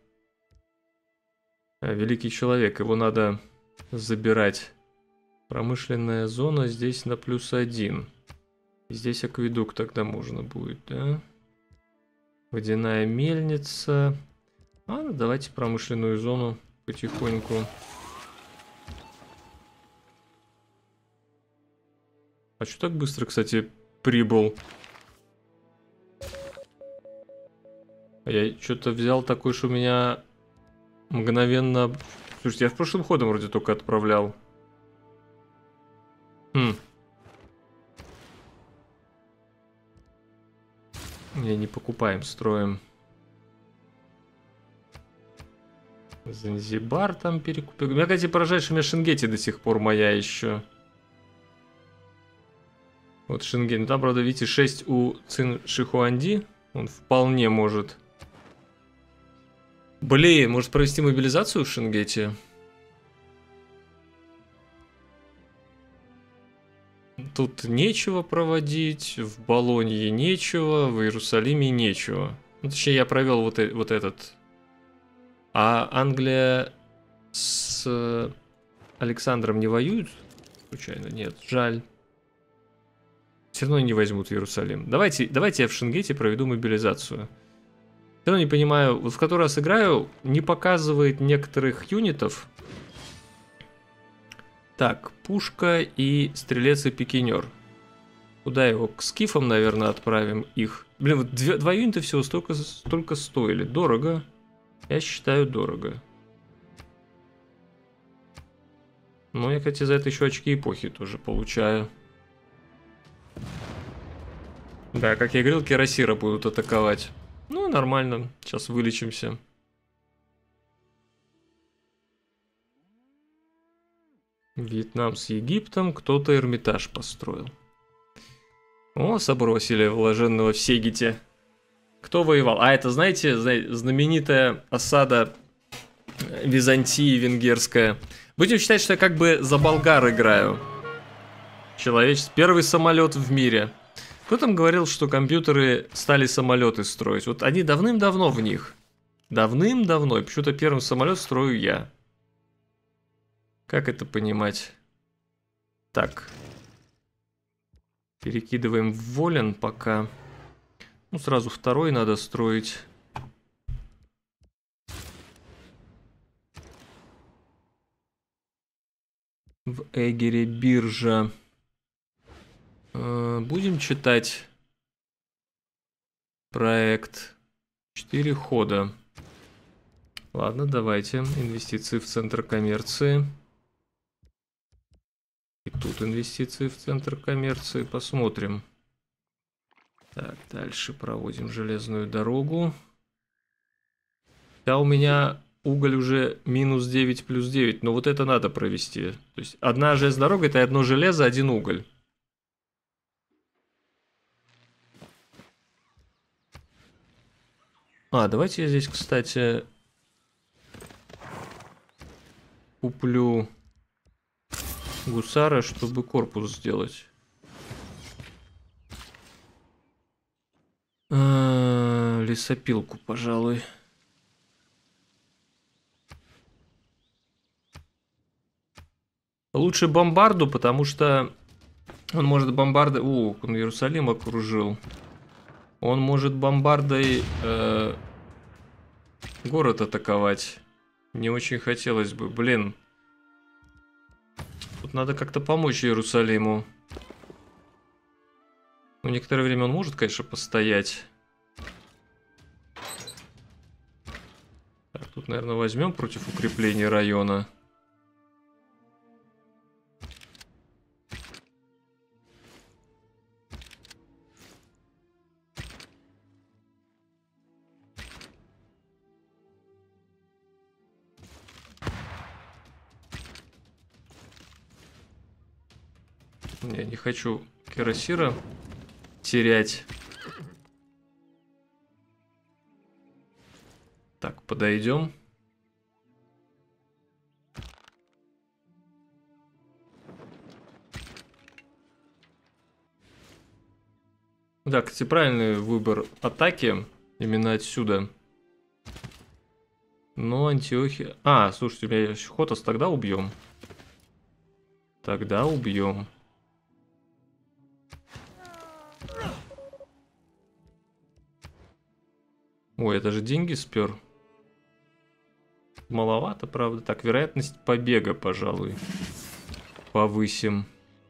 S1: Великий человек. Его надо забирать. Промышленная зона здесь на плюс один. Здесь акведук тогда можно будет, да? Водяная мельница. Ладно, давайте промышленную зону потихоньку. А что так быстро, кстати, прибыл? Я что-то взял такой, что у меня мгновенно... Слушайте, я в прошлым ходом вроде только отправлял. Хм. Не, не покупаем, строим. Занзибар там перекупил. Меня, кстати, поражает, что у меня Шенгети до сих пор моя еще. Вот Шенген. Там, правда, видите, шесть у Цин Шихуанди. Он вполне может. Блин, может провести мобилизацию в Шенгете? Тут нечего проводить, в Болонье нечего, в Иерусалиме нечего. Ну, точнее, я провел вот, э вот этот. А Англия с Александром не воюют? Случайно? Нет, жаль. Все равно не возьмут Иерусалим. Давайте, давайте я в Шенгете проведу мобилизацию. Все равно не понимаю, вот в который раз играю, не показывает некоторых юнитов. Так, пушка и стрелец и пикинер. Куда его? К скифам, наверное, отправим их. Блин, вот две, два юнита всего столько, столько стоили. Дорого. Я считаю, дорого. Ну, я, кстати, за это еще очки эпохи тоже получаю. Да, как я говорил, Кирасира будут атаковать. Ну, нормально. Сейчас вылечимся. Вьетнам с Египтом. Кто-то Эрмитаж построил. О, собор Василия Блаженного в Сегите. Кто воевал? А, это, знаете, знаменитая осада Византии венгерская. Будем считать, что я как бы за болгар играю. Человеческий. Первый самолет в мире. Кто там говорил, что компьютеры стали самолеты строить? Вот они давным-давно в них. Давным-давно. И почему-то первым самолет строю я. Как это понимать? Так. Перекидываем в Волен пока. Ну, сразу второй надо строить. В Эгере биржа. Э, будем читать проект. Четыре хода. Ладно, давайте. Инвестиции в центр коммерции. И тут инвестиции в центр коммерции. Посмотрим. Так, дальше проводим железную дорогу. Да, у меня уголь уже минус девять плюс девять. Но вот это надо провести. То есть одна железная дорога — это одно железо, один уголь. А, давайте я здесь, кстати, куплю гусара, чтобы корпус сделать. А, лесопилку, пожалуй. Лучше бомбарду, потому что он может бомбардой... О, он Иерусалим окружил. Он может бомбардой э, город атаковать. Не очень хотелось бы. Блин. Тут надо как-то помочь Иерусалиму. Ну, некоторое время он может, конечно, постоять. Так, тут, наверное, возьмем против укрепления района. Я не хочу кирасира терять. Так, подойдем. Да, кстати, правильный выбор атаки. Именно отсюда. Но Антиохия... А, слушайте, у меня есть Хотос, тогда убьем. Тогда убьем. Ой, это же деньги спер. Маловато, правда. Так, вероятность побега, пожалуй, повысим.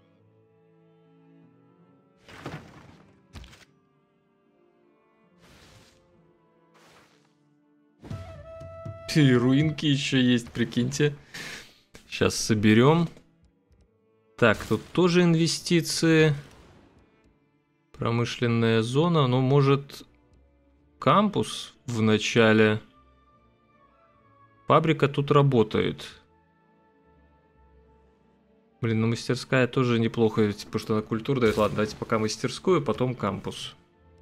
S1: И руинки еще есть, прикиньте. Сейчас соберем. Так, тут тоже инвестиции. Промышленная зона. Ну, может, кампус в начале. Фабрика тут работает. Блин, ну мастерская тоже неплохо, потому что она культуру дает. Ладно, давайте пока мастерскую, потом кампус.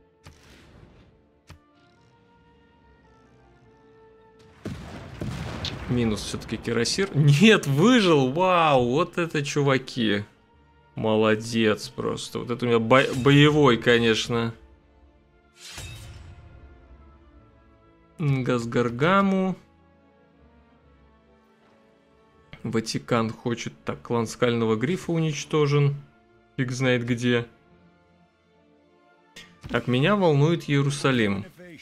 S1: Минус все-таки кирасир. Нет, выжил! Вау, вот это чуваки. Молодец просто. Вот это у меня бо боевой, конечно. Газгаргаму. Ватикан хочет. Так, клан скального грифа уничтожен. Фиг знает где. Так, меня волнует Иерусалим.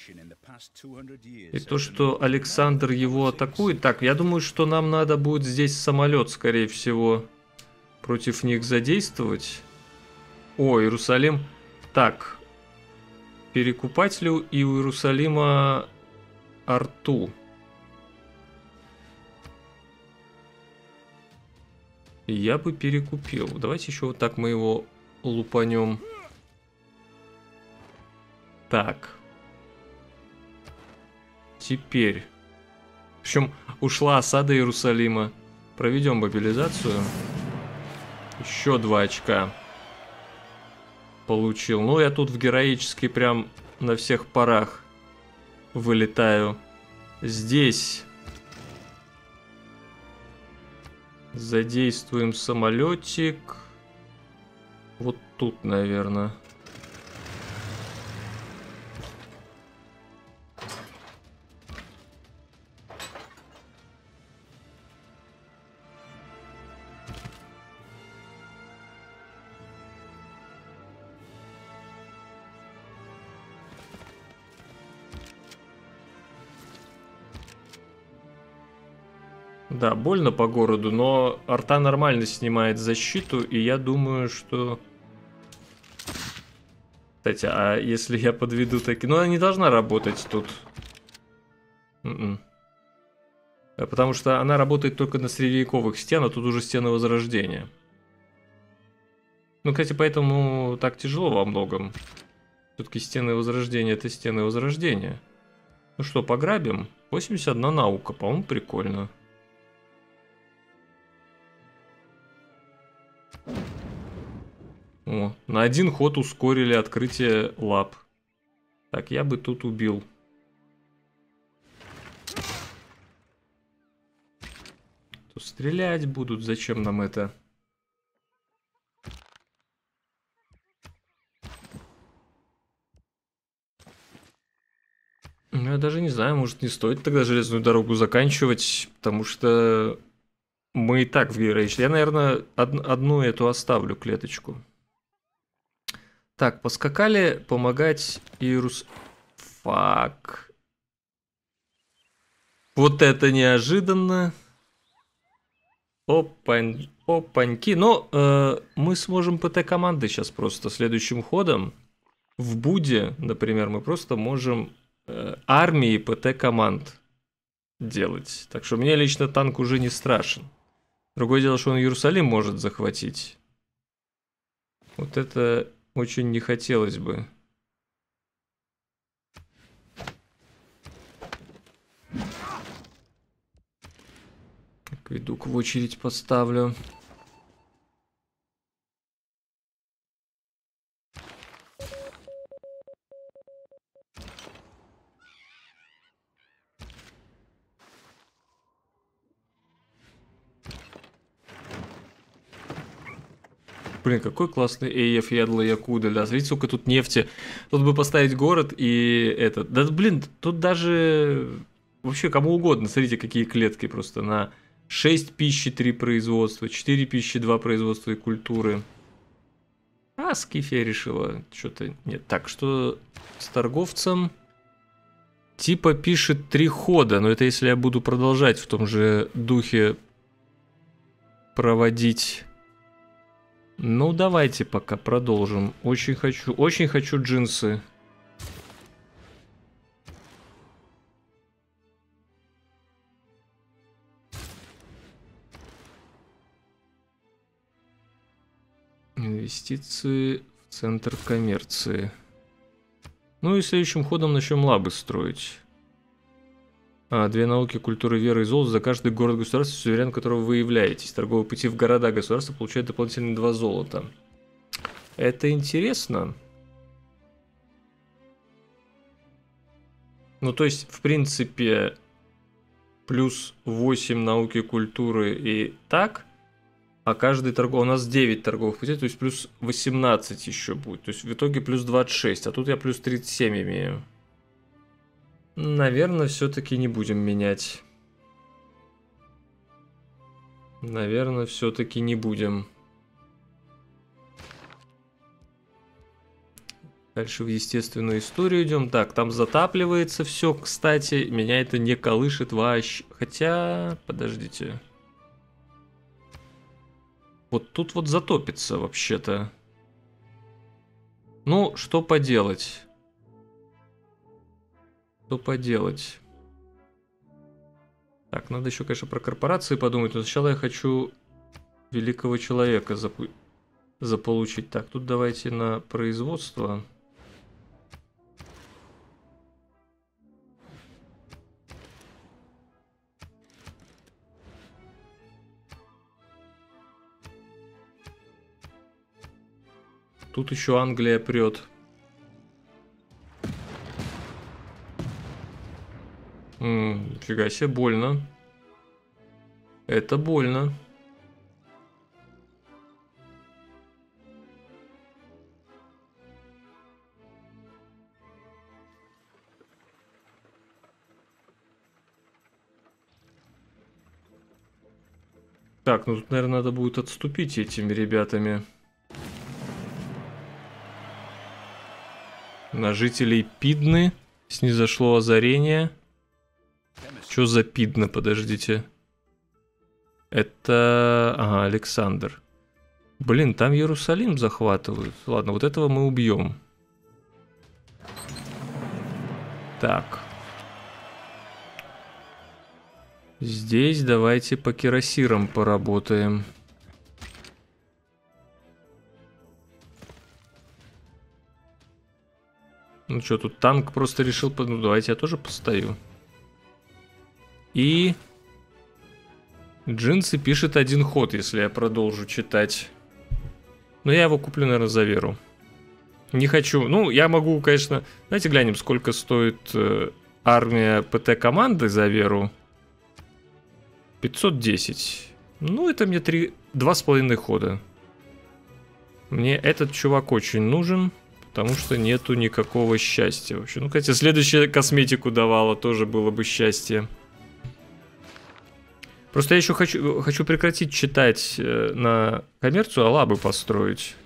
S1: И то, что Александр его атакует. Так, я думаю, что нам надо будет здесь самолет, скорее всего, против них задействовать. О, Иерусалим. Так. Перекупателю и у Иерусалима арту. Я бы перекупил. Давайте еще вот так мы его лупанем. Так. Теперь. Причем ушла осада Иерусалима. Проведем мобилизацию. Еще два очка. Получил. Ну, я тут в героический прям на всех парах вылетаю. Здесь задействуем самолетик. Вот тут, наверное. Да, больно по городу, но арта нормально снимает защиту, и я думаю, что... Кстати, а если я подведу таки... Ну, она не должна работать тут. М-м. Потому что она работает только на средневековых стенах, а тут уже стены Возрождения. Ну, кстати, поэтому так тяжело во многом. Все-таки стены Возрождения — это стены Возрождения. Ну что, пограбим? восемьдесят одна наука, по-моему, прикольно. О, на один ход ускорили открытие лап. Так, я бы тут убил. То стрелять будут, зачем нам это? Ну, я даже не знаю, может не стоит тогда железную дорогу заканчивать, потому что мы и так в героичном. Я, наверное, од одну эту оставлю клеточку. Так, поскакали помогать Иерус... Фак. Вот это неожиданно. Опань... Опаньки. Но э, мы сможем ПТ-команды сейчас просто следующим ходом. В Буде, например, мы просто можем э, армии ПТ-команд делать. Так что мне лично танк уже не страшен. Другое дело, что он Иерусалим может захватить. Вот это... Очень не хотелось бы. Акведук в очередь поставлю. Блин, какой классный Эйеф Ядла Якуда, да. Смотрите, сколько тут нефти. Тут бы поставить город и этот. Да, блин, тут даже вообще кому угодно. Смотрите, какие клетки просто на шесть пищи, три производства, четыре пищи, два производства и культуры. А, Скифия решила что-то... Нет, так, что с торговцем... Типа пишет три хода, но это если я буду продолжать в том же духе проводить... Ну, давайте пока продолжим. Очень хочу, очень хочу джинсы. Инвестиции в центр коммерции. Ну и следующим ходом начнем лабы строить. А, две науки, культуры, веры и золота за каждый город-государство, суверен которого вы являетесь. Торговые пути в города-государства получают дополнительные два золота. Это интересно. Ну, то есть, в принципе, плюс восемь науки, культуры и так, а каждый торговый... У нас девять торговых путей, то есть плюс восемнадцать еще будет. То есть в итоге плюс двадцать шесть, а тут я плюс тридцать семь имею. Наверное, все-таки не будем менять. Наверное, все-таки не будем. Дальше в естественную историю идем. Так, там затапливается все, кстати. Меня это не колышет вообще. Хотя, подождите. Вот тут вот затопится вообще-то. Ну, что поделать? Что поделать? Так, надо еще, конечно, про корпорации подумать, но сначала я хочу великого человека запу... заполучить. Так, тут давайте на производство. Тут еще Англия прет. М-м, нифига себе, больно. Это больно. Так, ну тут, наверное, надо будет отступить этими ребятами. На жителей Пидны снизошло озарение. Что за Пидна, подождите. Это... Ага, Александр. Блин, там Иерусалим захватывают. Ладно, вот этого мы убьем. Так. Здесь давайте по кирасирам поработаем. Ну что, тут танк просто решил... Ну, давайте я тоже постою. И... Джинсы пишет один ход, если я продолжу читать. Но я его куплю, наверное, за веру. Не хочу... Ну, я могу, конечно... Давайте глянем, сколько стоит э, армия ПТ-команды за веру. пятьсот десять. Ну, это мне три... Два с половиной хода. Мне этот чувак очень нужен... Потому что нету никакого счастья вообще. Ну, хотя следующая косметику давала, тоже было бы счастье. Просто я еще хочу, хочу прекратить читать на коммерцию, а лабы построить.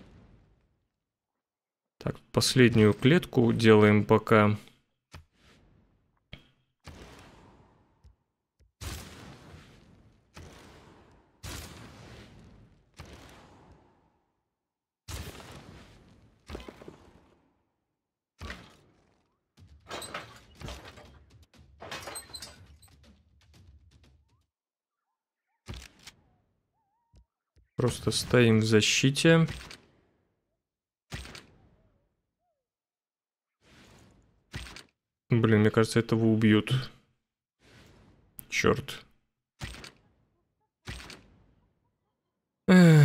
S1: Так, последнюю клетку делаем пока. Просто стоим в защите. Блин, мне кажется, этого убьют. Черт. Эх.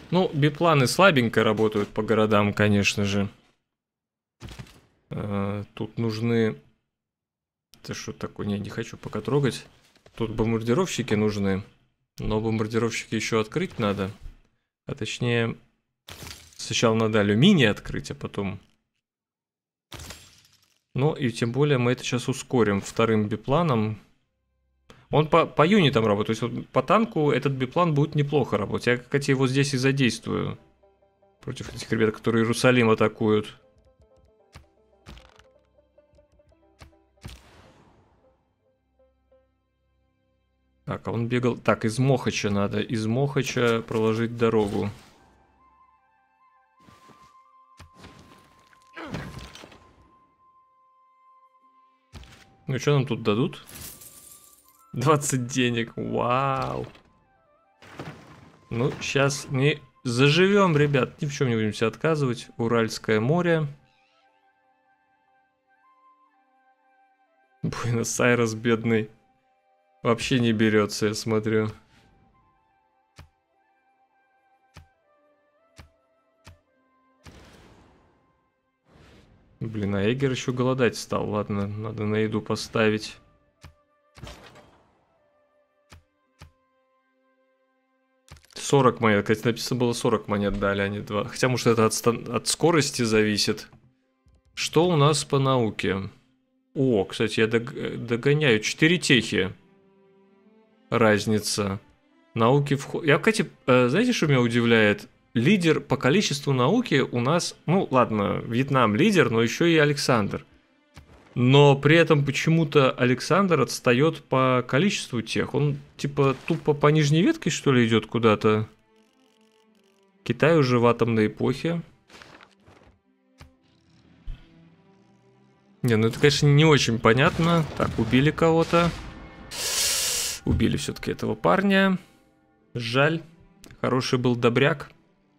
S1: Ну, бипланы слабенько работают по городам, конечно же. А, тут нужны... Это что такое? Не, не хочу пока трогать. Тут бомбардировщики нужны. Но бомбардировщики еще открыть надо. А точнее... Сначала надо алюминий открыть, а потом... Ну, и тем более мы это сейчас ускорим вторым бипланом. Он по, по юнитам работает. То есть вот по танку этот биплан будет неплохо работать. Я, кстати, его здесь и задействую. Против этих ребят, которые Иерусалим атакуют. Так, а он бегал... Так, из Мохача надо. Из Мохача проложить дорогу. Ну, что нам тут дадут? двадцать денег. Вау. Ну, сейчас не заживем, ребят. Ни в чем не будем себе отказывать. Уральское море. Буэнос-Айрес бедный. Вообще не берется, я смотрю. Блин, а Эгер еще голодать стал. Ладно, надо на еду поставить. сорок монет. Кстати, написано было сорок монет дали, а не два. Хотя, может, это от, от скорости зависит. Что у нас по науке? О, кстати, я дог догоняю. четыре техи. Разница. Науки в... Я, кстати, знаете, что меня удивляет? Лидер по количеству науки у нас... Ну, ладно, Вьетнам лидер, но еще и Александр. Но при этом почему-то Александр отстает по количеству тех. Он типа тупо по нижней ветке, что ли, идет куда-то. Китай уже в атомной эпохе. Не, ну это, конечно, не очень понятно. Так, убили кого-то. Убили все-таки этого парня. Жаль. Хороший был добряк.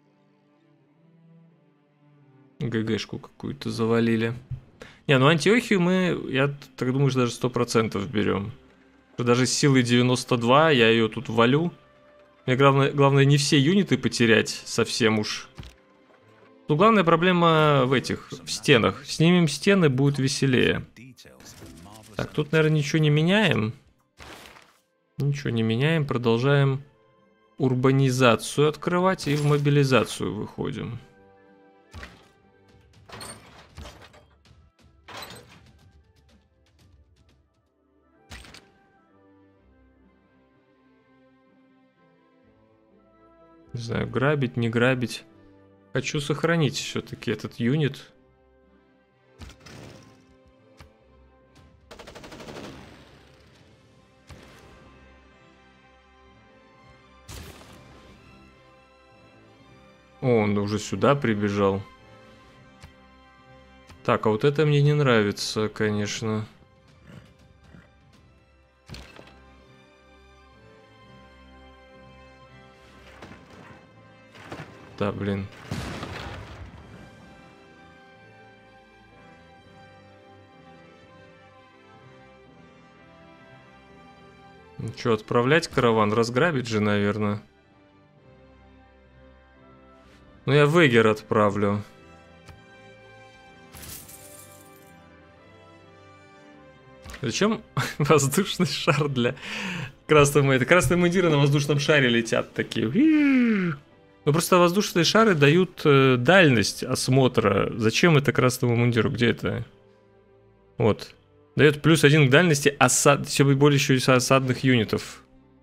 S1: ГГшку какую-то завалили. Не, ну Антиохию мы, я так думаю, что даже сто процентов берем. Даже с силой девяносто два я ее тут валю. Мне главное, главное не все юниты потерять совсем уж. Но главная проблема в этих, в стенах. Снимем стены, будет веселее. Так, тут, наверное, ничего не меняем. Ничего не меняем, продолжаем урбанизацию открывать и в мобилизацию выходим. Не знаю, грабить, не грабить. Хочу сохранить все-таки этот юнит. О, он уже сюда прибежал. Так, а вот это мне не нравится, конечно. Да, блин. Ну что, отправлять караван? Разграбить же, наверное. Ну, я в Эгер отправлю. Зачем воздушный шар для красного? Это красные мундиры на воздушном шаре летят такие. Ну, просто воздушные шары дают э, дальность осмотра. Зачем это красному мундиру? Где это? Вот. Дает плюс один к дальности осад... Все более еще из осадных юнитов.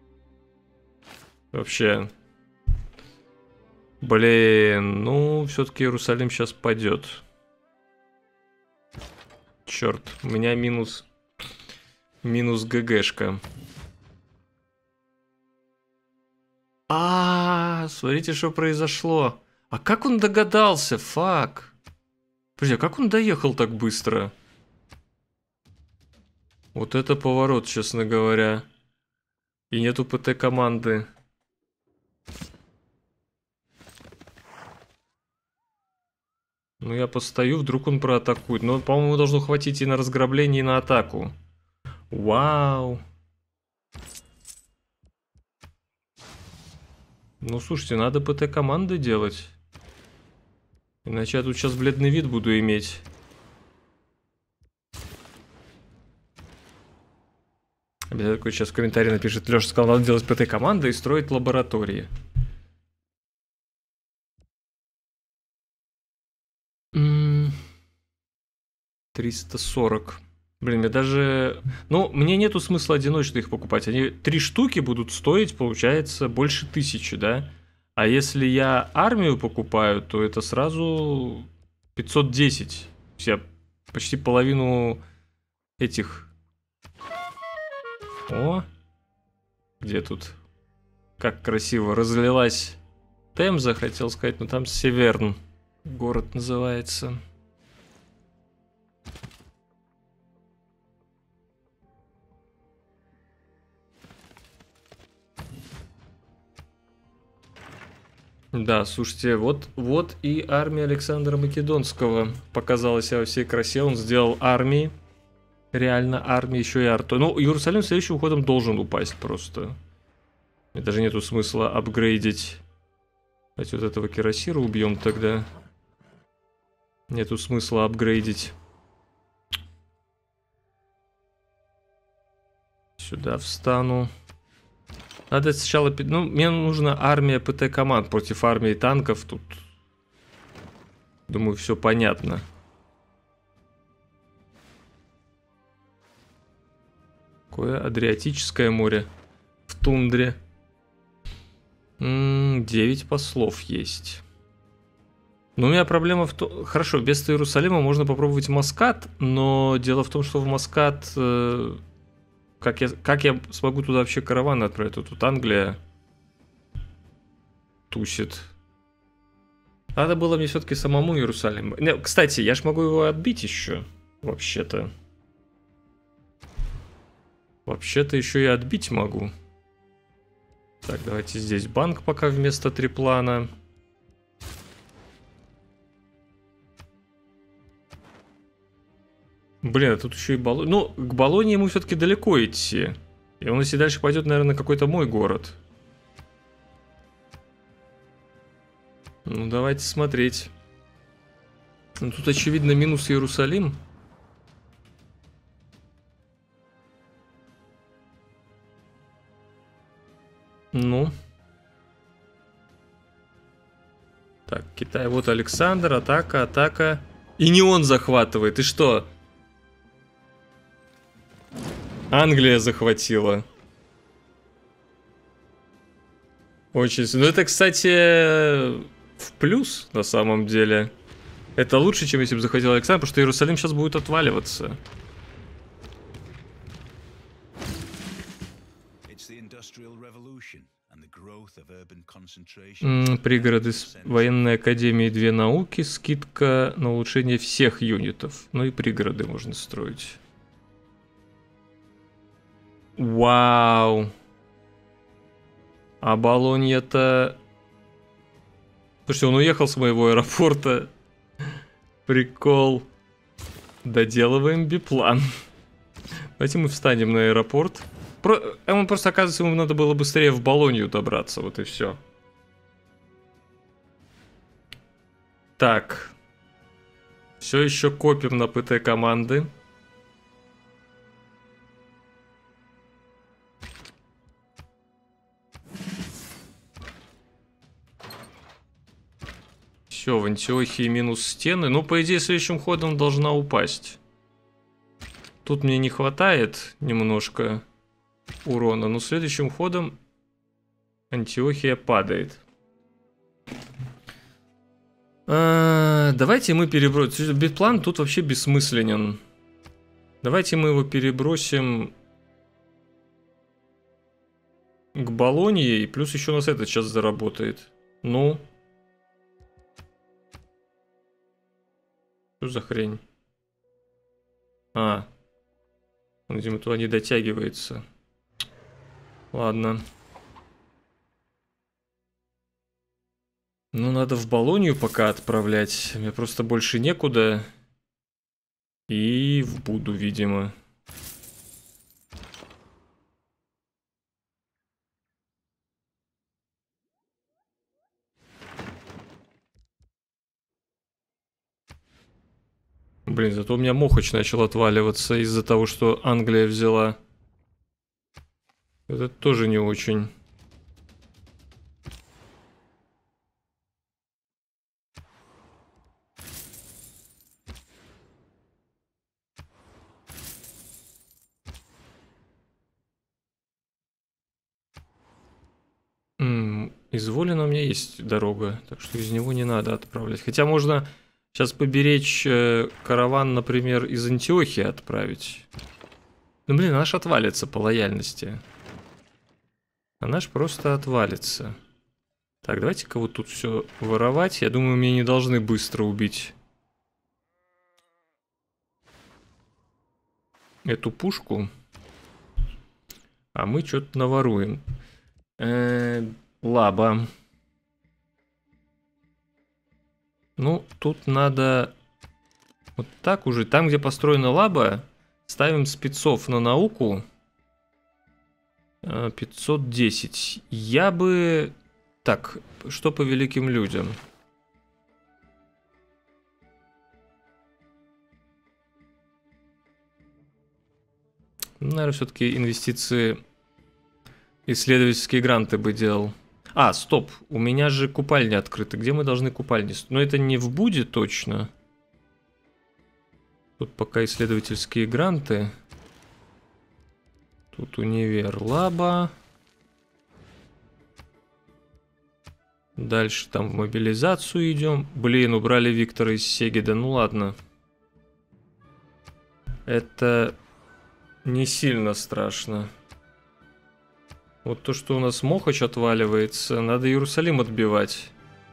S1: Вообще. Блин, ну, все-таки Иерусалим сейчас падет. Черт, у меня минус... Минус ГГшка. А, смотрите, что произошло. А как он догадался? Фак. Подожди, а как он доехал так быстро? Вот это поворот, честно говоря. И нету ПТ команды. Ну, я постою, вдруг он проатакует. Но, по-моему, должно хватить и на разграбление, и на атаку. Вау. Ну, слушайте, надо ПТ-команды делать. Иначе я тут сейчас бледный вид буду иметь. Обязательно такой сейчас в комментарии напишет: Леша сказал, надо делать ПТ-команды и строить лаборатории. триста сорок. Блин, мне даже... Ну, мне нету смысла одиночно их покупать. Они три штуки будут стоить, получается, больше тысячи, да? А если я армию покупаю, то это сразу пятьсот десять. Я почти половину этих... О! Где тут? Как красиво разлилась Темза, хотел сказать, но там Северн город называется. Да, слушайте, вот, вот и армия Александра Македонского показала себя во всей красе. Он сделал армии, реально армии, еще и арту. Ну, Иерусалим следующим ходом должен упасть просто. Мне даже нету смысла апгрейдить. Давайте вот этого кирасира убьем тогда. Нету смысла апгрейдить. Сюда встану. Надо сначала... Ну, мне нужна армия ПТ-команд против армии танков. Тут, думаю, все понятно. Какое Адриатическое море в тундре. М-м, девять послов есть. Но у меня проблема в том... Хорошо, вместо Иерусалима можно попробовать Маскат, но дело в том, что в Маскат... Э... Как я, как я смогу туда вообще караваны отправить? Тут Англия тусит. Надо было мне все-таки самому Иерусалим. Не, кстати, я ж могу его отбить еще. Вообще-то. Вообще-то еще и отбить могу. Так, давайте здесь банк пока вместо триплана. Блин, а тут еще и Болонья. Ну, к Болонье ему все-таки далеко идти. И он если дальше пойдет, наверное, на какой-то мой город. Ну, давайте смотреть. Ну, тут, очевидно, минус Иерусалим. Ну. Так, Китай. Вот Александр. Атака, атака. И не он захватывает. И что? Англия захватила. Очень... Ну это, кстати, в плюс на самом деле. Это лучше, чем если бы захватил Александр, потому что Иерусалим сейчас будет отваливаться. М-м, пригороды с военной академии две науки. Скидка на улучшение всех юнитов. Ну и пригороды можно строить. Вау. А Болонья-то... Слушайте, он уехал с моего аэропорта. Прикол. Доделываем биплан. Давайте мы встанем на аэропорт. Про... Ему просто, оказывается, ему надо было быстрее в Болонью добраться. Вот и все. Так. Все еще копим на ПТ команды. Все, в Антиохии минус стены. Ну, по идее, следующим ходом должна упасть. Тут мне не хватает немножко урона, но следующим ходом Антиохия падает. А, давайте мы перебросим. Битплан тут вообще бессмысленен. Давайте мы его перебросим к Болонье, и плюс еще у нас этот сейчас заработает. Ну... Что за хрень? А. Он, видимо, туда не дотягивается. Ладно. Ну, надо в Болонью пока отправлять. Мне просто больше некуда. И в Буду, видимо. Блин, зато у меня Мохач начал отваливаться из-за того, что Англия взяла. Это тоже не очень. М, Из Волина у меня есть дорога, так что из него не надо отправлять. Хотя можно сейчас поберечь э, караван, например, из Антиохии отправить. Ну блин, наш отвалится по лояльности. А наш просто отвалится. Так, давайте-ка вот тут все воровать. Я думаю, меня не должны быстро убить эту пушку. А мы что-то наворуем. Э-э, лаба. Ну, тут надо вот так уже. Там, где построена лаба, ставим спецов на науку. пятьсот десять. Я бы... Так, что по великим людям? Наверное, все-таки инвестиции... Исследовательские гранты бы делал. А, стоп, у меня же купальня открыта. Где мы должны купальни? Но это не в Буде точно. Тут пока исследовательские гранты. Тут универ Лаба. Дальше там в мобилизацию идем. Блин, убрали Виктора из Сегеда. Ну ладно. Это не сильно страшно. Вот то, что у нас Мохач отваливается, надо Иерусалим отбивать.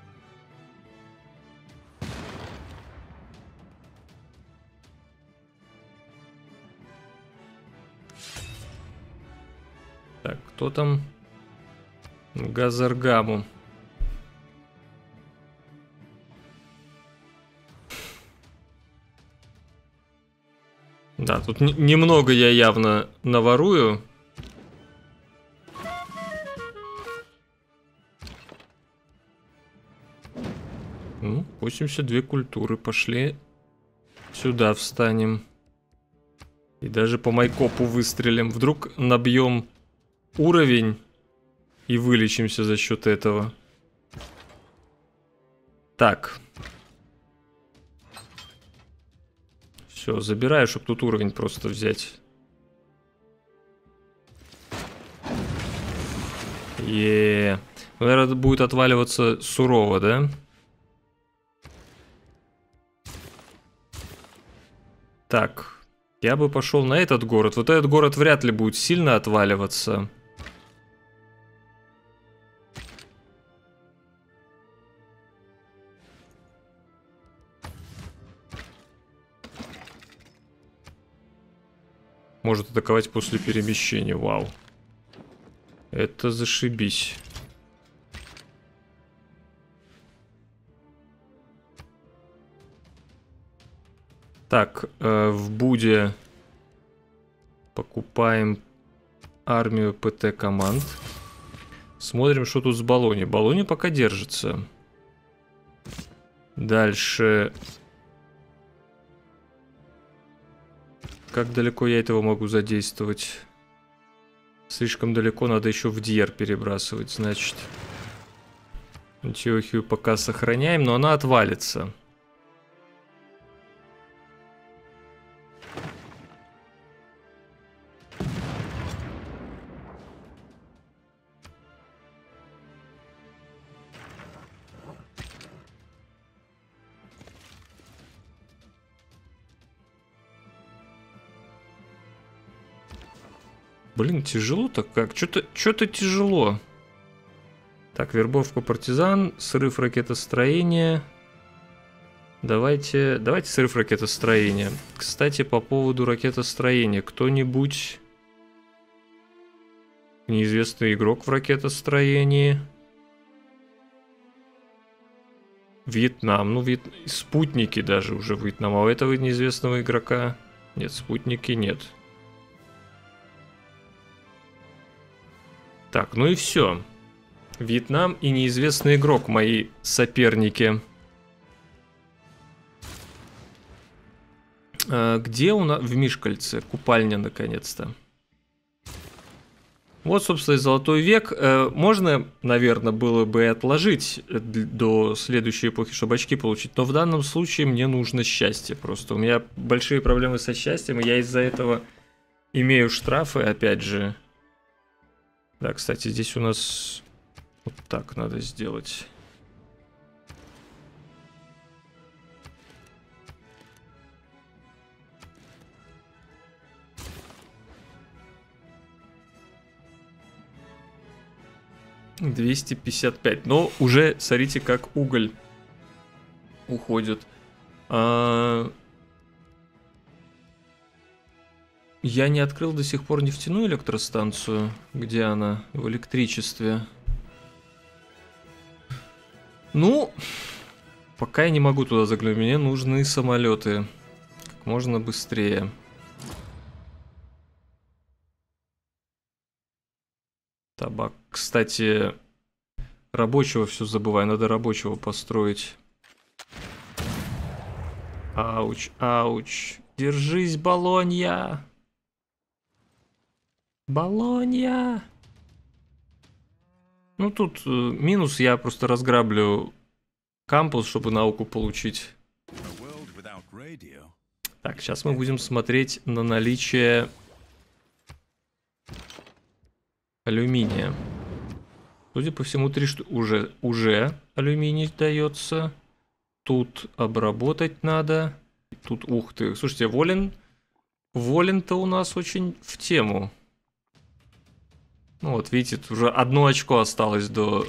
S1: Так, кто там? Газаргаму. Да, тут немного я явно наворую. Ну, восемьдесят две культуры. Пошли сюда встанем. И даже по майкопу выстрелим. Вдруг набьем уровень и вылечимся за счет этого. Так. Все, забираю, чтобы тут уровень просто взять. Еее. Наверное, будет отваливаться сурово, да? Так. Я бы пошел на этот город. Вот этот город вряд ли будет сильно отваливаться. Может атаковать после перемещения. Вау. Это зашибись. Так, э, в Буде покупаем армию ПТ команд. Смотрим, что тут с Болони. Болони пока держится. Дальше... Как далеко я этого могу задействовать? Слишком далеко, надо еще в Дьер перебрасывать, значит. Антиохию пока сохраняем, но она отвалится. Блин, тяжело-то как? Что-то что-то тяжело. Так, вербовка партизан, срыв ракетостроения. Давайте, давайте срыв ракетостроения. Кстати, по поводу ракетостроения. Кто-нибудь... Неизвестный игрок в ракетостроении. Вьетнам. Ну, вьет... спутники даже уже в Вьетнам. А у этого неизвестного игрока... Нет, спутники нет. Так, ну и все. Вьетнам и неизвестный игрок мои соперники. А, где у нас... В Мишкальце. Купальня, наконец-то. Вот, собственно, и Золотой век. Можно, наверное, было бы отложить до следующей эпохи, чтобы очки получить, но в данном случае мне нужно счастье просто. У меня большие проблемы со счастьем, и я из-за этого имею штрафы, опять же. Да, кстати, здесь у нас вот так надо сделать. двести пятьдесят пять. Но уже, смотрите, как уголь уходит. А... Я не открыл до сих пор нефтяную электростанцию. Где она? В электричестве. Ну, пока я не могу туда заглянуть. Мне нужны самолеты. Как можно быстрее. Табак. Кстати, рабочего все забываю. Надо рабочего построить. Ауч, ауч. Держись, Болонья. Болонья. Ну, тут э, минус. Я просто разграблю кампус, чтобы науку получить. Так, сейчас мы будем смотреть на наличие алюминия. Судя по всему, три штуки. Уже, уже алюминий дается. Тут обработать надо. Тут, ух ты. Слушайте, Волен... Волен-то у нас очень в тему. Ну вот, видите, тут уже одно очко осталось до...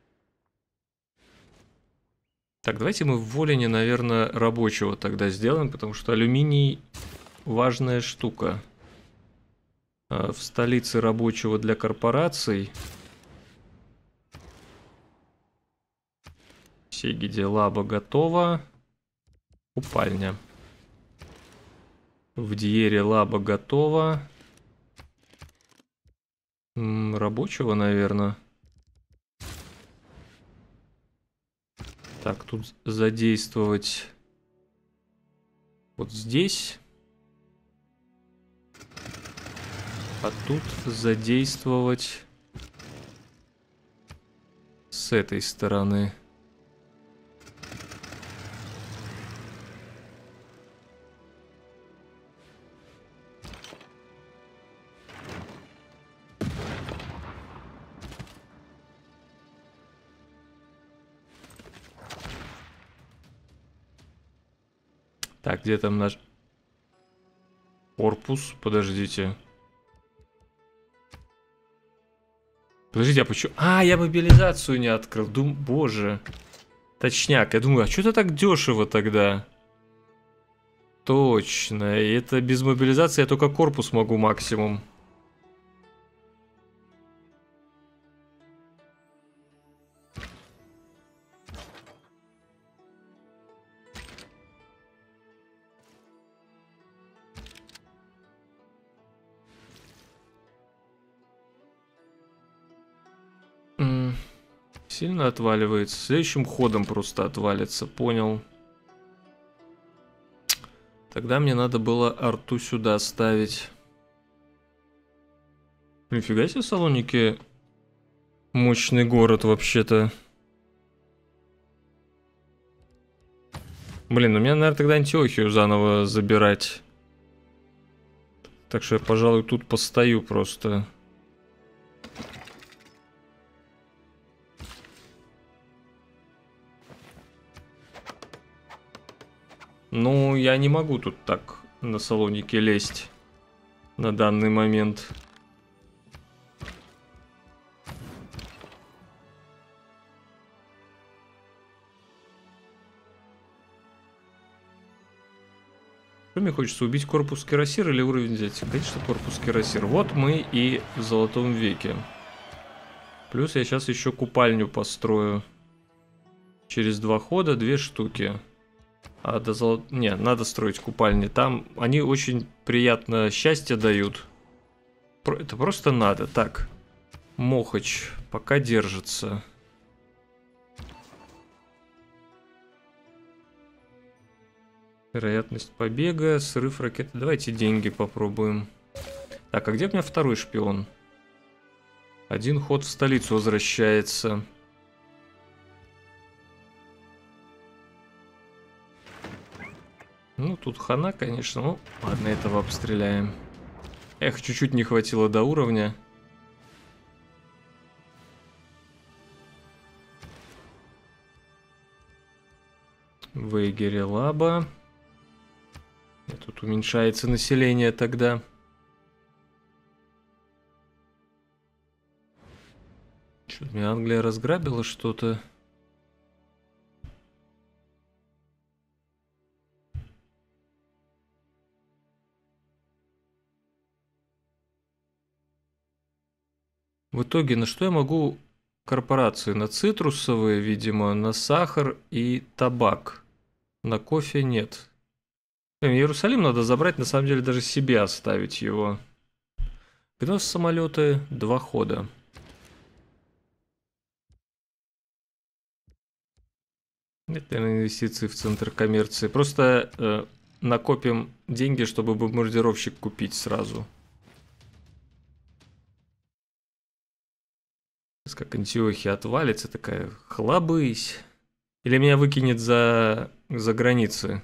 S1: Так, давайте мы в Волене, наверное, рабочего тогда сделаем, потому что алюминий важная штука. В столице рабочего для корпораций. Сегиде Лаба готова. Купальня. В Дьере Лаба готова. М, рабочего, наверное. Так, тут задействовать вот здесь. А тут задействовать с этой стороны. Так, где там наш корпус? Подождите. Подождите, а почему... А, я мобилизацию не открыл. Дум... Боже. Точняк. Я думаю, а что это так дешево тогда? Точно. Это без мобилизации я только корпус могу максимум. Сильно отваливается. Следующим ходом просто отвалится, понял. Тогда мне надо было арту сюда ставить. Нифига себе, Салоники. Мощный город вообще-то. Блин, ну мне, наверное, тогда Антиохию заново забирать. Так что я, пожалуй, тут постою просто. Ну, я не могу тут так на Салонике лезть на данный момент. Что мне хочется, убить корпус Кирасир или уровень взять? Конечно, корпус Кирасир. Вот мы и в Золотом веке. Плюс я сейчас еще купальню построю. Через два хода две штуки. А до золот... Не, надо строить купальни. Там они очень приятно счастье дают. Это просто надо. Так. Мохач пока держится. Вероятность побега, срыв ракеты. Давайте деньги попробуем. Так, а где у меня второй шпион? Один ход в столицу возвращается. Ну, тут хана, конечно. Ну, ладно, этого обстреляем. Эх, чуть-чуть не хватило до уровня. Вейгере Лаба. И тут уменьшается население тогда. Что-то меня Англия разграбила что-то. В итоге на что я могу корпорации? На цитрусовые, видимо, на сахар и табак. На кофе нет. Иерусалим надо забрать, на самом деле даже себе оставить его. Гнос самолеты, два хода. Это инвестиции в центр коммерции. Просто э, накопим деньги, чтобы бомбардировщик купить сразу. Сейчас как Антиохия отвалится, такая, хлобысь. Или меня выкинет за, за границы.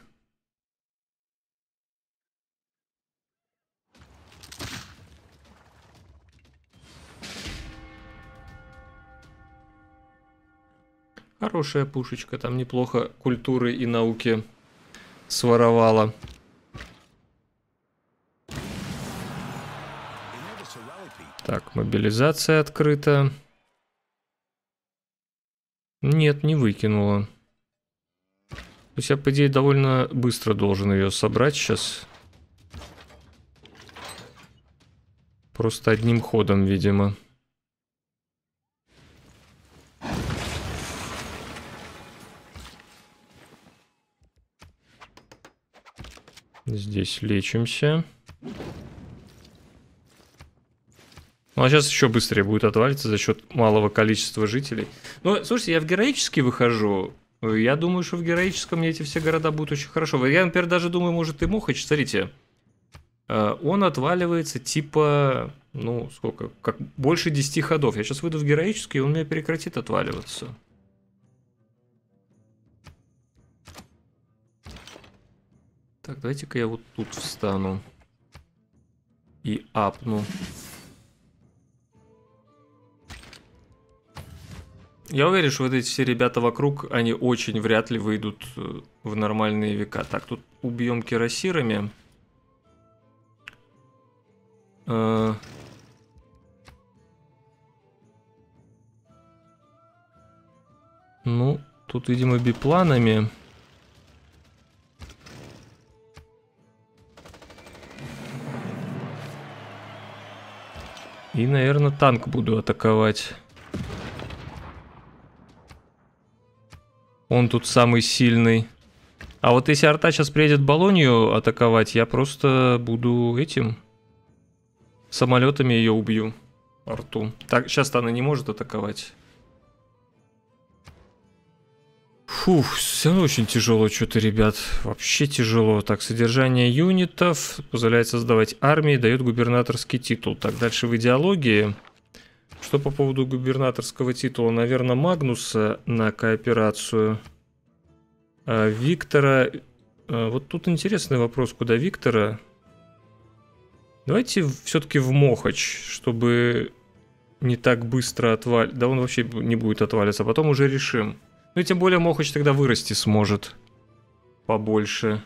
S1: Хорошая пушечка, там неплохо культуры и науки своровала. Так, мобилизация открыта. Нет, не выкинула. То есть я, по идее, довольно быстро должен ее собрать сейчас. Просто одним ходом, видимо. Здесь лечимся. Ну, а сейчас еще быстрее будет отвалиться за счет малого количества жителей. Ну, слушайте, я в героический выхожу. Я думаю, что в героическом мне эти все города будут очень хорошо. Я, например, даже думаю, может, и Мохач, смотрите. Он отваливается типа, ну, сколько, как больше десяти ходов. Я сейчас выйду в героический, и он у меня прекратит отваливаться. Так, давайте-ка я вот тут встану. И апну. Я уверен, что вот эти все ребята вокруг, они очень вряд ли выйдут в нормальные века. Так, тут убьем кирасирами. А... Ну, тут, видимо, бипланами. И, наверное, танк буду атаковать. Он тут самый сильный. А вот если арта сейчас приедет Болонью атаковать, я просто буду этим... Самолетами ее убью. Арту. Так, сейчас-то она не может атаковать. Фух, все равно очень тяжело что-то, ребят. Вообще тяжело. Так, содержание юнитов позволяет создавать армии, дает губернаторский титул. Так, дальше в идеологии. Что по поводу губернаторского титула? Наверное, Магнуса на кооперацию. А Виктора... А вот тут интересный вопрос, куда Виктора... Давайте все-таки в Мохач, чтобы не так быстро отвалить. Да он вообще не будет отваливаться, а потом уже решим. Ну и тем более Мохач тогда вырасти сможет побольше.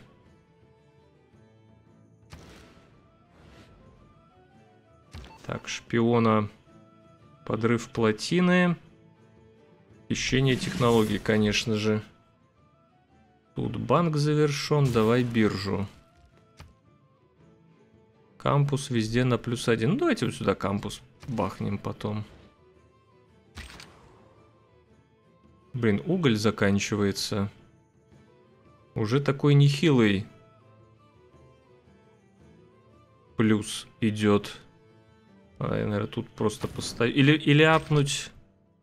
S1: Так, шпиона. Подрыв плотины. Хищение технологий, конечно же. Тут банк завершен. Давай биржу. Кампус везде на плюс один. Ну, давайте вот сюда кампус бахнем потом. Блин, уголь заканчивается. Уже такой нехилый плюс идет. А, я, наверное, тут просто поставить. Или, или апнуть.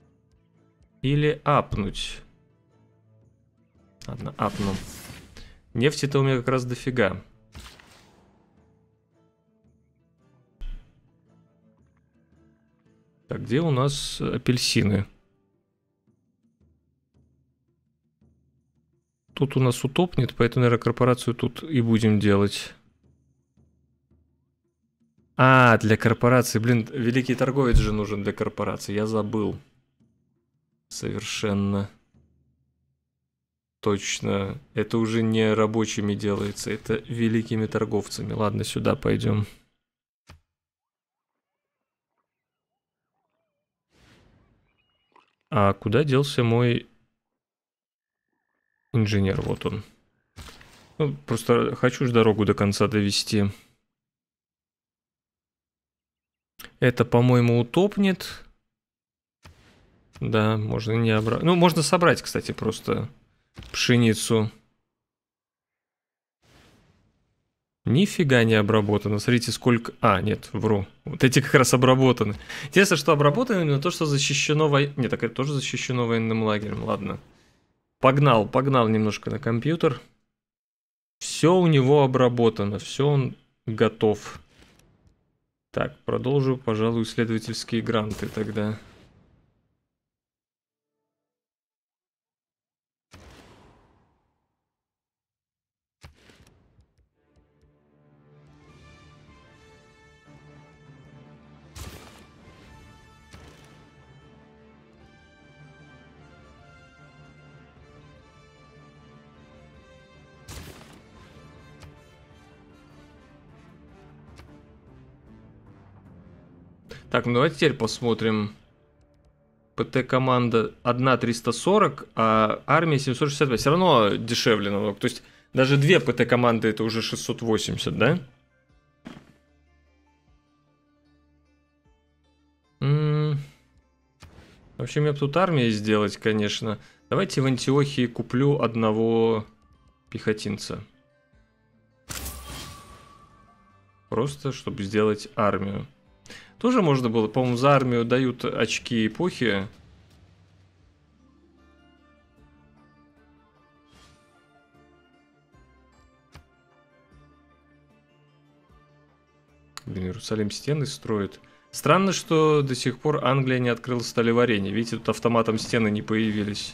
S1: Или апнуть. Ладно, апну. Нефти-то у меня как раз дофига. Так, где у нас апельсины? Тут у нас утопнет, поэтому, наверное, корпорацию тут и будем делать. А, для корпорации. Блин, великий торговец же нужен для корпорации. Я забыл. Совершенно. Точно. Это уже не рабочими делается. Это великими торговцами. Ладно, сюда пойдем. А куда делся мой инженер? Вот он. Ну, просто хочу ж дорогу до конца довести. Это, по-моему, утопнет. Да, можно не обратно. Ну, можно собрать, кстати, просто пшеницу. Нифига не обработано. Смотрите, сколько... А, нет, вру. Вот эти как раз обработаны. Интересно, что обработано именно то, что защищено... Во... Нет, так это тоже защищено военным лагерем. Ладно. Погнал, погнал немножко на компьютер. Все у него обработано. Все он готов. Так, продолжу, пожалуй, исследовательские гранты тогда. Так, ну давайте теперь посмотрим. ПТ-команда одна триста сорок, а армия семьсот шестьдесят пять. Все равно дешевле намного. То есть даже две ПТ-команды это уже шестьсот восемьдесят, да? М-м- В общем, я бы тут армию сделать, конечно. Давайте в Антиохии куплю одного пехотинца. Просто, чтобы сделать армию. Тоже можно было, по-моему, за армию дают очки эпохи. Блин, Иерусалим стены строит. Странно, что до сих пор Англия не открыла сталеварение. Видите, тут автоматом стены не появились.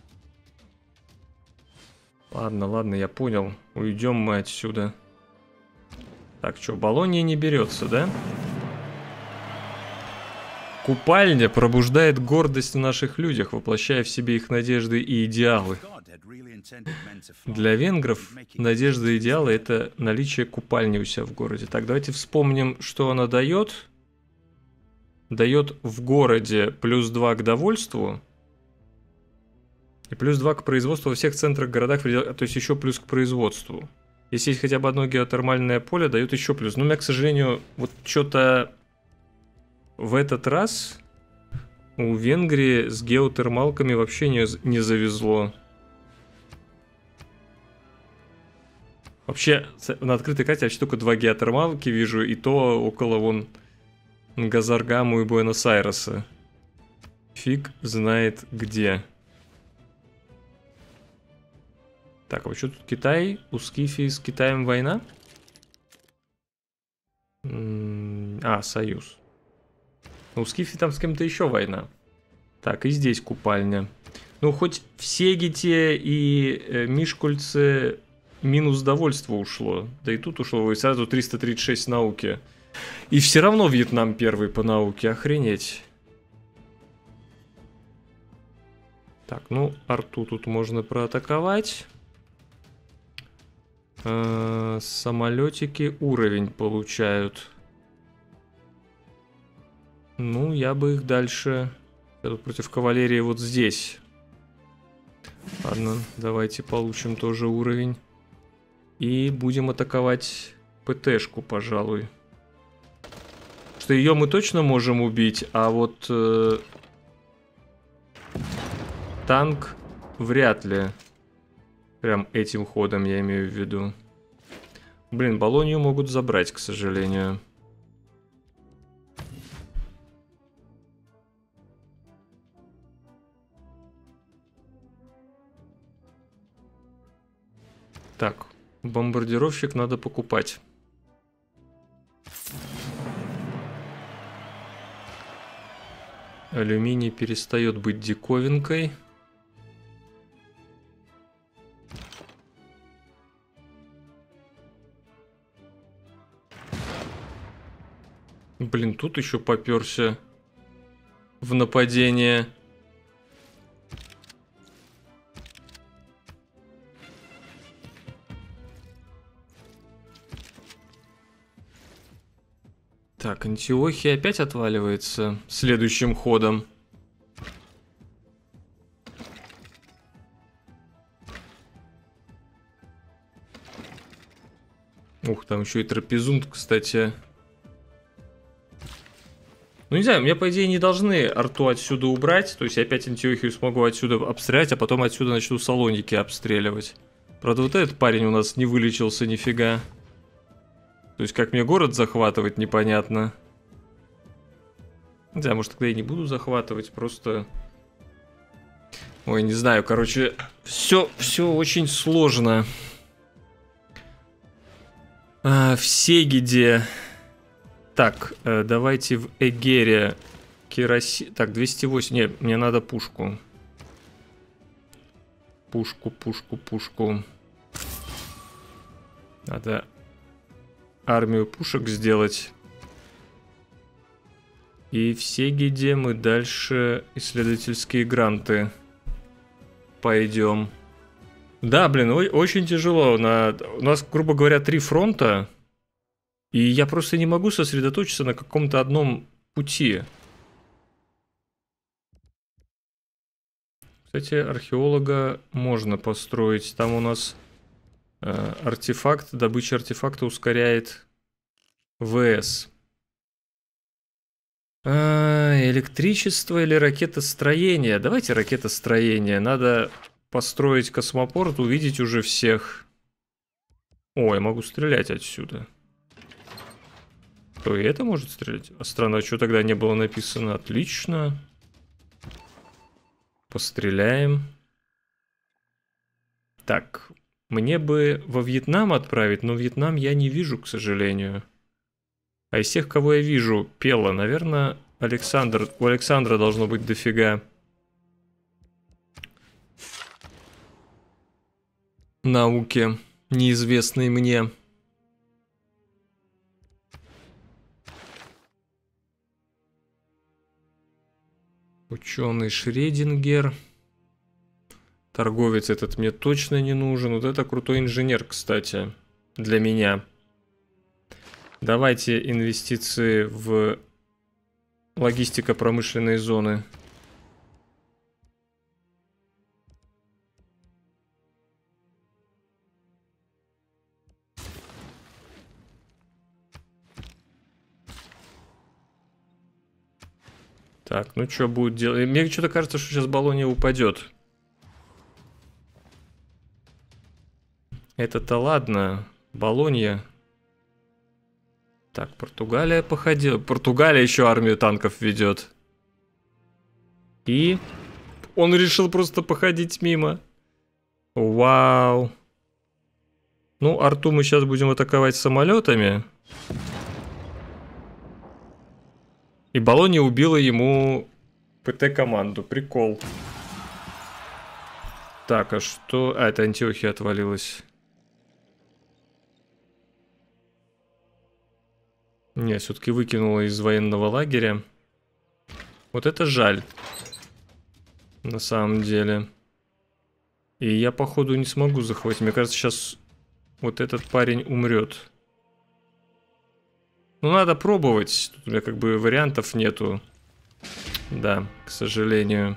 S1: Ладно, ладно, я понял. Уйдем мы отсюда. Так, что, Болония не берется, да? Купальня пробуждает гордость в наших людях, воплощая в себе их надежды и идеалы. Для венгров надежда и идеалы — это наличие купальни у себя в городе. Так, давайте вспомним, что она дает. Дает в городе плюс два к довольству. И плюс два к производству во всех центрах городах, то есть еще плюс к производству. Если есть хотя бы одно геотермальное поле, дает еще плюс. Но у меня, к сожалению, вот что-то в этот раз у Венгрии с геотермалками вообще не, не завезло. Вообще, на открытой карте я вообще только два геотермалки вижу, и то около вон Газаргаму и Буэнос-Айреса. Фиг знает где. Так, а вот что тут Китай? У Скифии с Китаем война? А, союз. У Скифии там с кем-то еще война. Так, и здесь купальня. Ну, хоть в Сегите и э, Мишкульце минус довольство ушло. Да и тут ушло, и сразу триста тридцать шесть науки. И все равно Вьетнам первый по науке, охренеть. Так, ну, арту тут можно проатаковать. Э-э, самолетики уровень получают. Ну, я бы их дальше... Я тут против кавалерии вот здесь. Ладно, давайте получим тоже уровень. И будем атаковать ПТшку, пожалуй. Что ее мы точно можем убить, а вот... Э, танк вряд ли. Прям этим ходом я имею в виду. Блин, Болонью могут забрать, к сожалению. Так, Бомбардировщик надо покупать. Алюминий перестает быть диковинкой. Блин, тут еще попёрся в нападение. Так, Антиохия опять отваливается следующим ходом. Ух, там еще и трапезунд, кстати. Ну, не знаю, меня, по идее, не должны арту отсюда убрать. То есть я опять Антиохию смогу отсюда обстрелять, а потом отсюда начну Салоники обстреливать. Правда, вот этот парень у нас не вылечился нифига. То есть как мне город захватывать, непонятно. Не знаю, может, тогда я не буду захватывать, просто... Ой, не знаю, короче, все, все очень сложно. А, в Сегиде... Так, э, давайте в Эгере кероси... Так, двести восемь... Нет, мне надо пушку. Пушку, пушку, пушку. Надо армию пушек сделать. И в Сегиде мы дальше исследовательские гранты пойдем. Да, блин, очень тяжело. На... У нас, грубо говоря, три фронта. И я просто не могу сосредоточиться на каком-то одном пути. Кстати, археолога можно построить. Там у нас э, артефакт, добыча артефакта ускоряет ВС. А, электричество или ракетостроение? Давайте ракетостроение. Надо построить космопорт, увидеть уже всех. О, я могу стрелять отсюда. То и это может стрелять? А странно, а что тогда не было написано? Отлично. Постреляем. Так, мне бы во Вьетнам отправить, но Вьетнам я не вижу, к сожалению. А из всех, кого я вижу, Пела, наверное, Александр. У Александра должно быть дофига науки, неизвестной мне. Ученый Шредингер. Торговец этот мне точно не нужен. Вот это крутой инженер, кстати, для меня. Давайте инвестиции в логистико-промышленные зоны. Так, ну что будет делать? Мне что-то кажется, что сейчас Болония упадет. Это-то ладно. Болонья. Так, Португалия походила. Португалия еще армию танков ведет. И он решил просто походить мимо. Вау. Ну, арту мы сейчас будем атаковать самолетами. И Болония убила ему ПТ-команду. Прикол. Так, а что... А, это Антиохия отвалилась. Не, все-таки выкинула из военного лагеря. Вот это жаль. На самом деле. И я, походу, не смогу захватить. Мне кажется, сейчас вот этот парень умрет. Ну, надо пробовать. Тут у меня как бы вариантов нету. Да, к сожалению.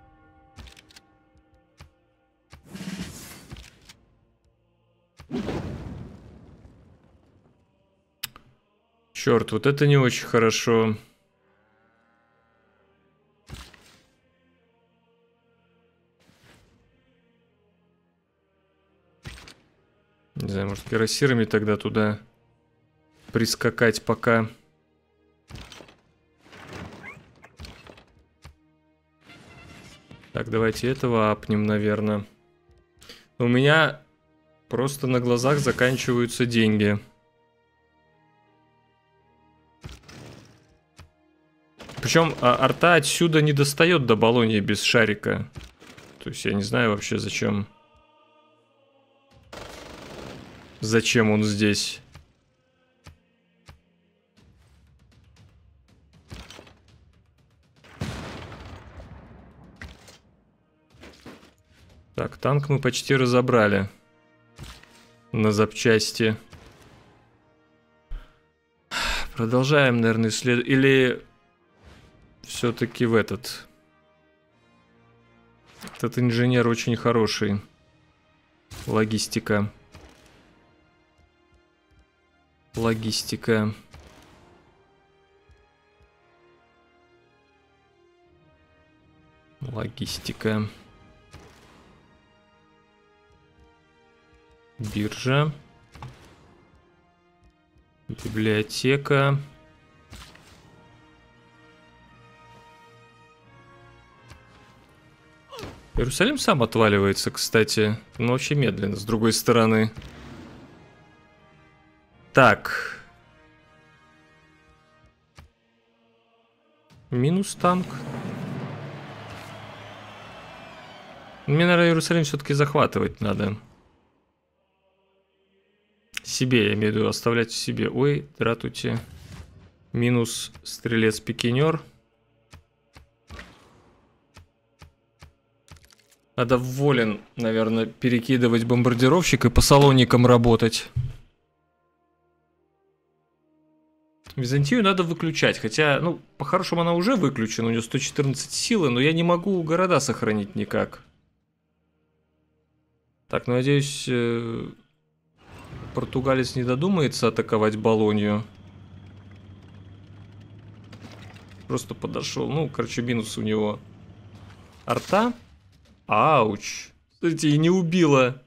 S1: Черт, вот это не очень хорошо. Не знаю, может, кирасирами тогда туда прискакать пока. Так, давайте этого апнем, наверное. У меня Просто на глазах заканчиваются деньги. Причем а, арта отсюда не достает до Болоньи без шарика. То есть я не знаю вообще зачем. Зачем он здесь? Так, танк мы почти разобрали. На запчасти. Продолжаем, наверное, исследовать. Или все-таки в этот. Этот инженер очень хороший. Логистика. Логистика. Логистика. Биржа. Библиотека. Иерусалим сам отваливается, кстати. Но вообще медленно, с другой стороны. Так. Минус танк. Мне, наверное, Иерусалим все-таки захватывать надо. Себе, я имею в виду, оставлять себе. Ой, дратуйте. Минус стрелец-пикинер. Надо в Волен, наверное, перекидывать бомбардировщик и по салоникам работать. Византию надо выключать. Хотя, ну, по-хорошему она уже выключена. У нее сто четырнадцать силы, но я не могу города сохранить никак. Так, ну, надеюсь... Португалец не додумается атаковать Болонью. Просто подошел. Ну, короче, минус у него. Арта. Ауч. Кстати, и не убила.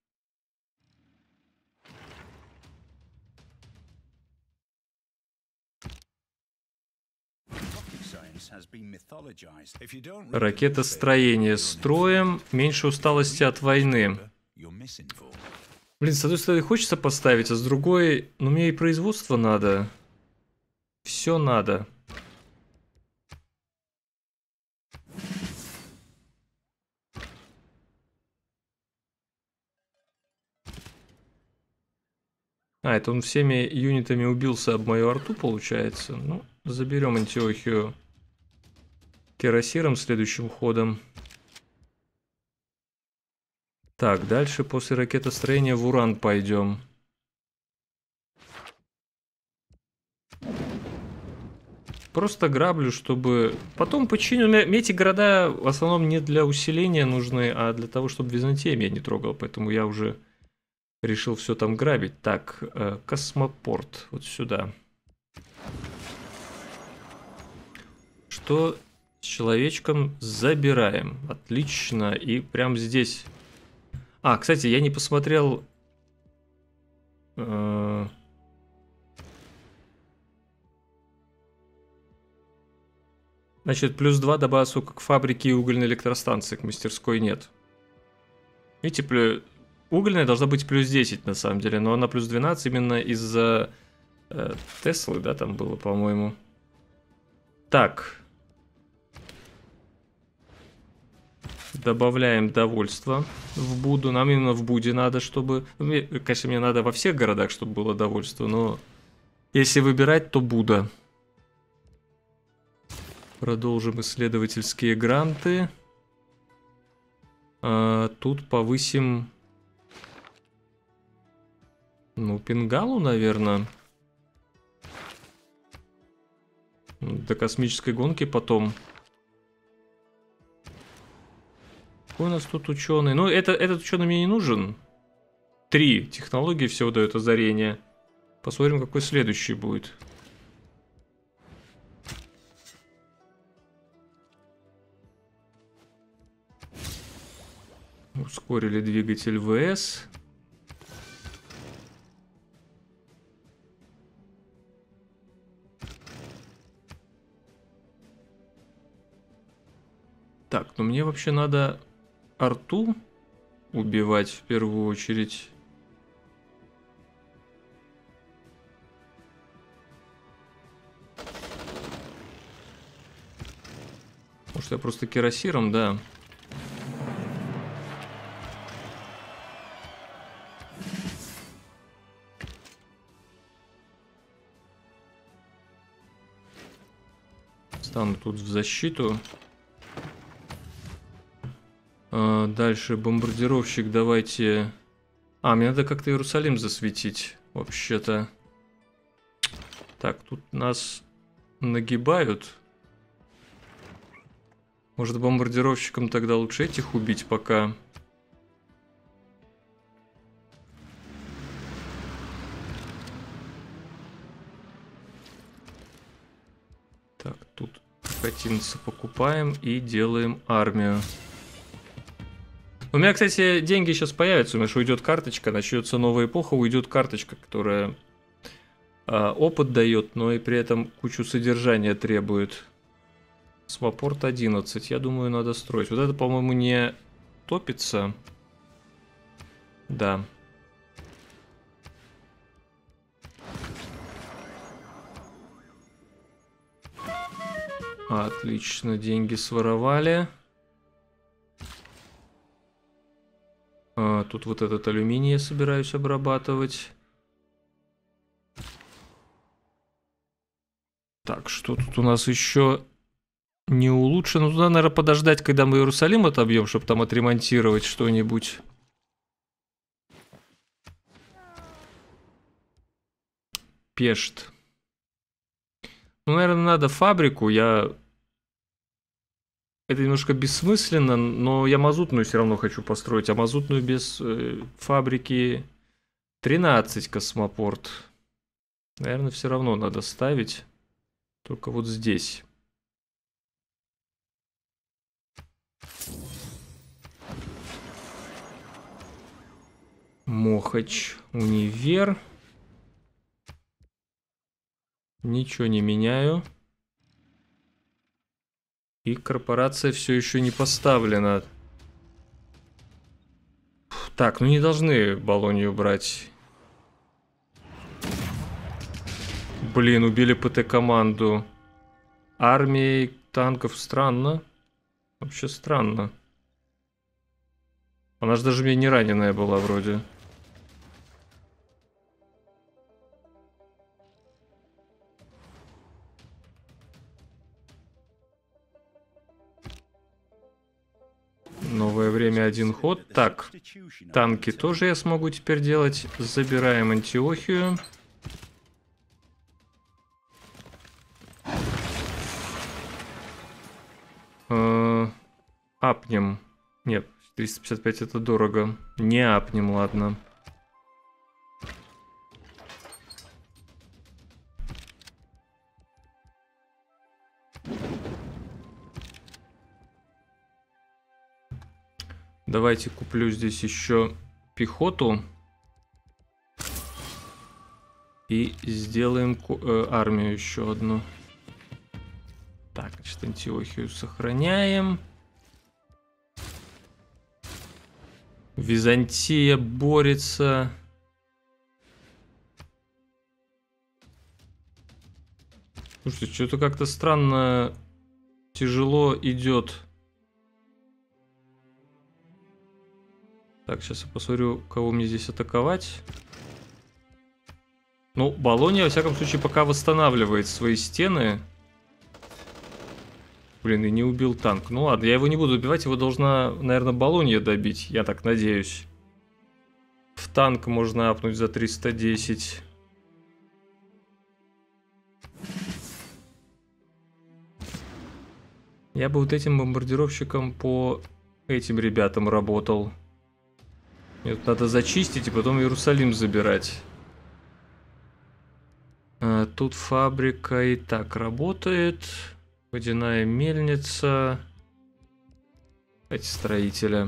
S1: Ракетостроение строим. Меньше усталости от войны. Блин, с одной стороны хочется поставить, а с другой, ну мне и производство надо. Все надо. А, это он всеми юнитами убился об мою арту, получается. Ну, заберем Антиохию кирасиром следующим ходом. Так, дальше после ракетостроения в Уран пойдем. Просто граблю, чтобы... Потом починю... Мне эти города в основном не для усиления нужны, а для того, чтобы Византия меня не трогал. Поэтому я уже решил все там грабить. Так, э, космопорт. Вот сюда. Что с человечком забираем. Отлично. И прям здесь... А, кстати, я не посмотрел... Э... Значит, плюс два добавился к фабрике и угольной электростанции, к мастерской нет. Видите, плюс... угольная должна быть плюс десять на самом деле, но она плюс двенадцать именно из-за э, Теслы, да, там было, по-моему. Так. Добавляем довольство в Буду. Нам именно в Буде надо, чтобы... Мне, конечно, мне надо во всех городах, чтобы было довольство, но если выбирать, то Буда. Продолжим исследовательские гранты. А, тут повысим... Ну, Пингалу, наверное. До космической гонки потом. Какой у нас тут ученый? Ну, это, этот ученый мне не нужен. Три технологии всего дают озарение. Посмотрим, какой следующий будет. Ускорили двигатель ВС. Так, ну мне вообще надо арту убивать в первую очередь. Может, я просто кирасиром, да. Стану тут в защиту. А, дальше бомбардировщик, давайте... А, мне надо как-то Иерусалим засветить, вообще-то. Так, тут нас нагибают. Может, бомбардировщикам тогда лучше этих убить пока. Так, тут пехотинца покупаем и делаем армию. У меня, кстати, деньги сейчас появятся. У меня же уйдет карточка, начнется новая эпоха, уйдет карточка, которая а, опыт дает, но и при этом кучу содержания требует. Свапорт одиннадцать, я думаю, надо строить. Вот это, по-моему, не топится. Да. Отлично, деньги своровали. А, тут вот этот алюминий я собираюсь обрабатывать. Так, что тут у нас еще не улучшено? Ну, надо, наверное, подождать, когда мы Иерусалим отобьем, чтобы там отремонтировать что-нибудь. Пешт. Ну, наверное, надо фабрику. Я... Это немножко бессмысленно, но я мазутную все равно хочу построить. А мазутную без э, фабрики тринадцать космопорт. Наверное, все равно надо ставить. Только вот здесь. Мохач, универ. Ничего не меняю. И корпорация все еще не поставлена. Так, ну не должны Болонью брать. Блин, убили ПТ-команду. Армией танков странно. Вообще странно. Она же даже мне не раненая была вроде. Новое время, один ход. Так, танки тоже я смогу теперь делать. Забираем Антиохию. Э-э- апнем. Нет, триста пятьдесят пять это дорого. Не апнем, ладно. Давайте куплю здесь еще пехоту. И сделаем э, армию еще одну. Так, значит, Антиохию сохраняем. Византия борется. Слушайте, что-то как-то странно тяжело идет. Так, сейчас я посмотрю, кого мне здесь атаковать. Ну, Болония, во всяком случае, пока восстанавливает свои стены. Блин, и не убил танк. Ну ладно, я его не буду убивать, его должна, наверное, Болонья добить. Я так надеюсь. В танк можно апнуть за триста десять. Я бы вот этим бомбардировщиком по этим ребятам работал. Мне тут надо зачистить и потом Иерусалим забирать. А, тут фабрика и так работает. Водяная мельница. Эти строители.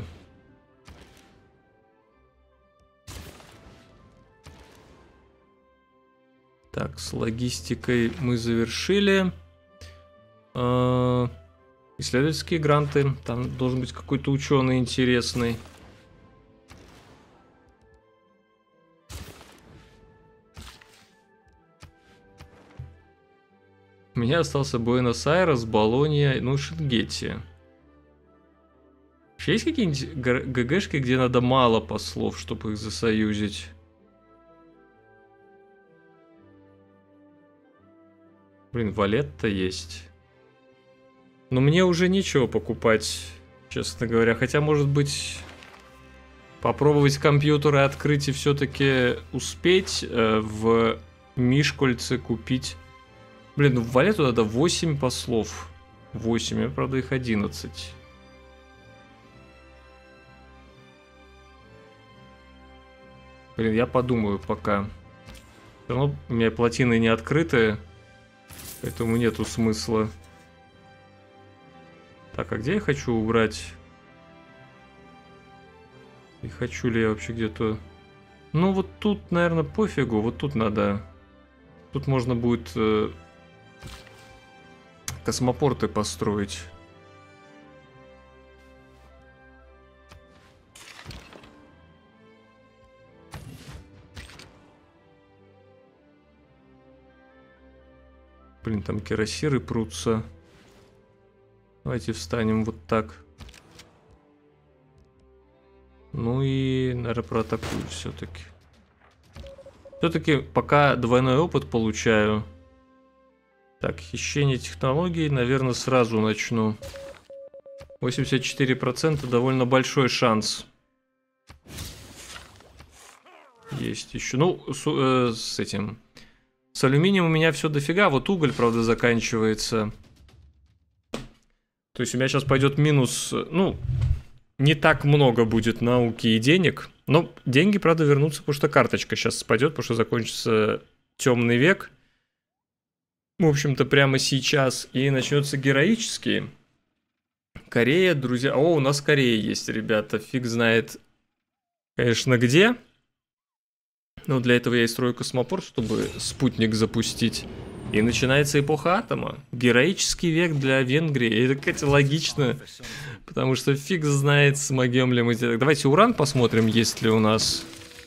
S1: Так, с логистикой мы завершили. А, исследовательские гранты. Там должен быть какой-то ученый интересный. У меня остался Буэнос-Айрес, Болонья, ну, Шенгетти. Вообще есть какие-нибудь ГГшки, где надо мало послов, чтобы их засоюзить? Блин, Валетта есть. Но мне уже нечего покупать, честно говоря. Хотя, может быть, попробовать компьютеры открыть и все-таки успеть э, в Мишкольце купить. Блин, ну в Валетту надо восемь послов. восемь, а правда их одиннадцать. Блин, я подумаю пока. Все равно у меня плотины не открыты, поэтому нету смысла. Так, а где я хочу убрать? И хочу ли я вообще где-то... Ну вот тут, наверное, пофигу. Вот тут надо... Тут можно будет э... космопорты построить. Блин, там кирасиры прутся. Давайте встанем вот так. Ну и, наверное, проатакую все-таки. Все-таки пока двойной опыт получаю. Так, хищение технологий, наверное, сразу начну. восемьдесят четыре процента довольно большой шанс. Есть еще. Ну, с, э, с этим. С алюминием у меня все дофига. Вот уголь, правда, заканчивается. То есть у меня сейчас пойдет минус. Ну, не так много будет науки и денег. Но деньги, правда, вернутся, потому что карточка сейчас спадет, потому что закончится темный век. В общем-то, прямо сейчас. И начнется героический. Корея, друзья. О, у нас Корея есть, ребята. Фиг знает, конечно, где. Но для этого я и строю космопорт, чтобы спутник запустить. И начинается эпоха атома. Героический век для Венгрии. И это, кстати, логично. Потому что фиг знает, смогем ли мы... Давайте уран посмотрим, есть ли у нас...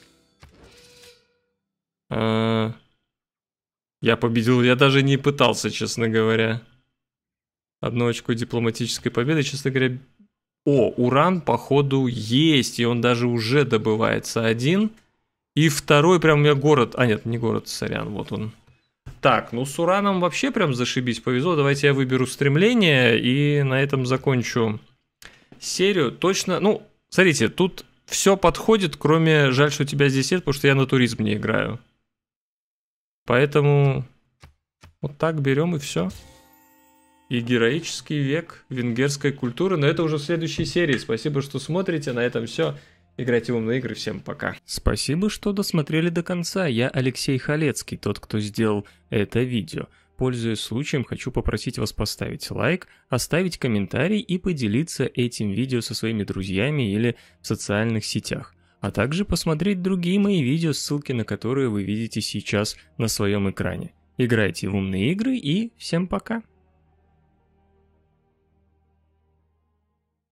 S1: А... Я победил. Я даже не пытался, честно говоря. Одно очко дипломатической победы, честно говоря. О, уран, походу, есть. И он даже уже добывается. Один. И второй прям у меня город... А, нет, не город, сорян, вот он. Так, ну с ураном вообще прям зашибись, повезло. Давайте я выберу стремление и на этом закончу серию. Точно, ну, смотрите, тут все подходит, кроме жаль, что у тебя здесь нет, потому что я на туризм не играю. Поэтому вот так берем и все. И героический век венгерской культуры. Но это уже в следующей серии. Спасибо, что смотрите. На этом все. Играйте в умные игры. Всем пока. Спасибо, что досмотрели до конца. Я Алексей Халецкий, тот, кто сделал это видео. Пользуясь случаем, хочу попросить вас поставить лайк, оставить комментарий и поделиться этим видео со своими друзьями или в социальных сетях. А также посмотреть другие мои видео, ссылки на которые вы видите сейчас на своем экране. Играйте в умные игры и всем пока.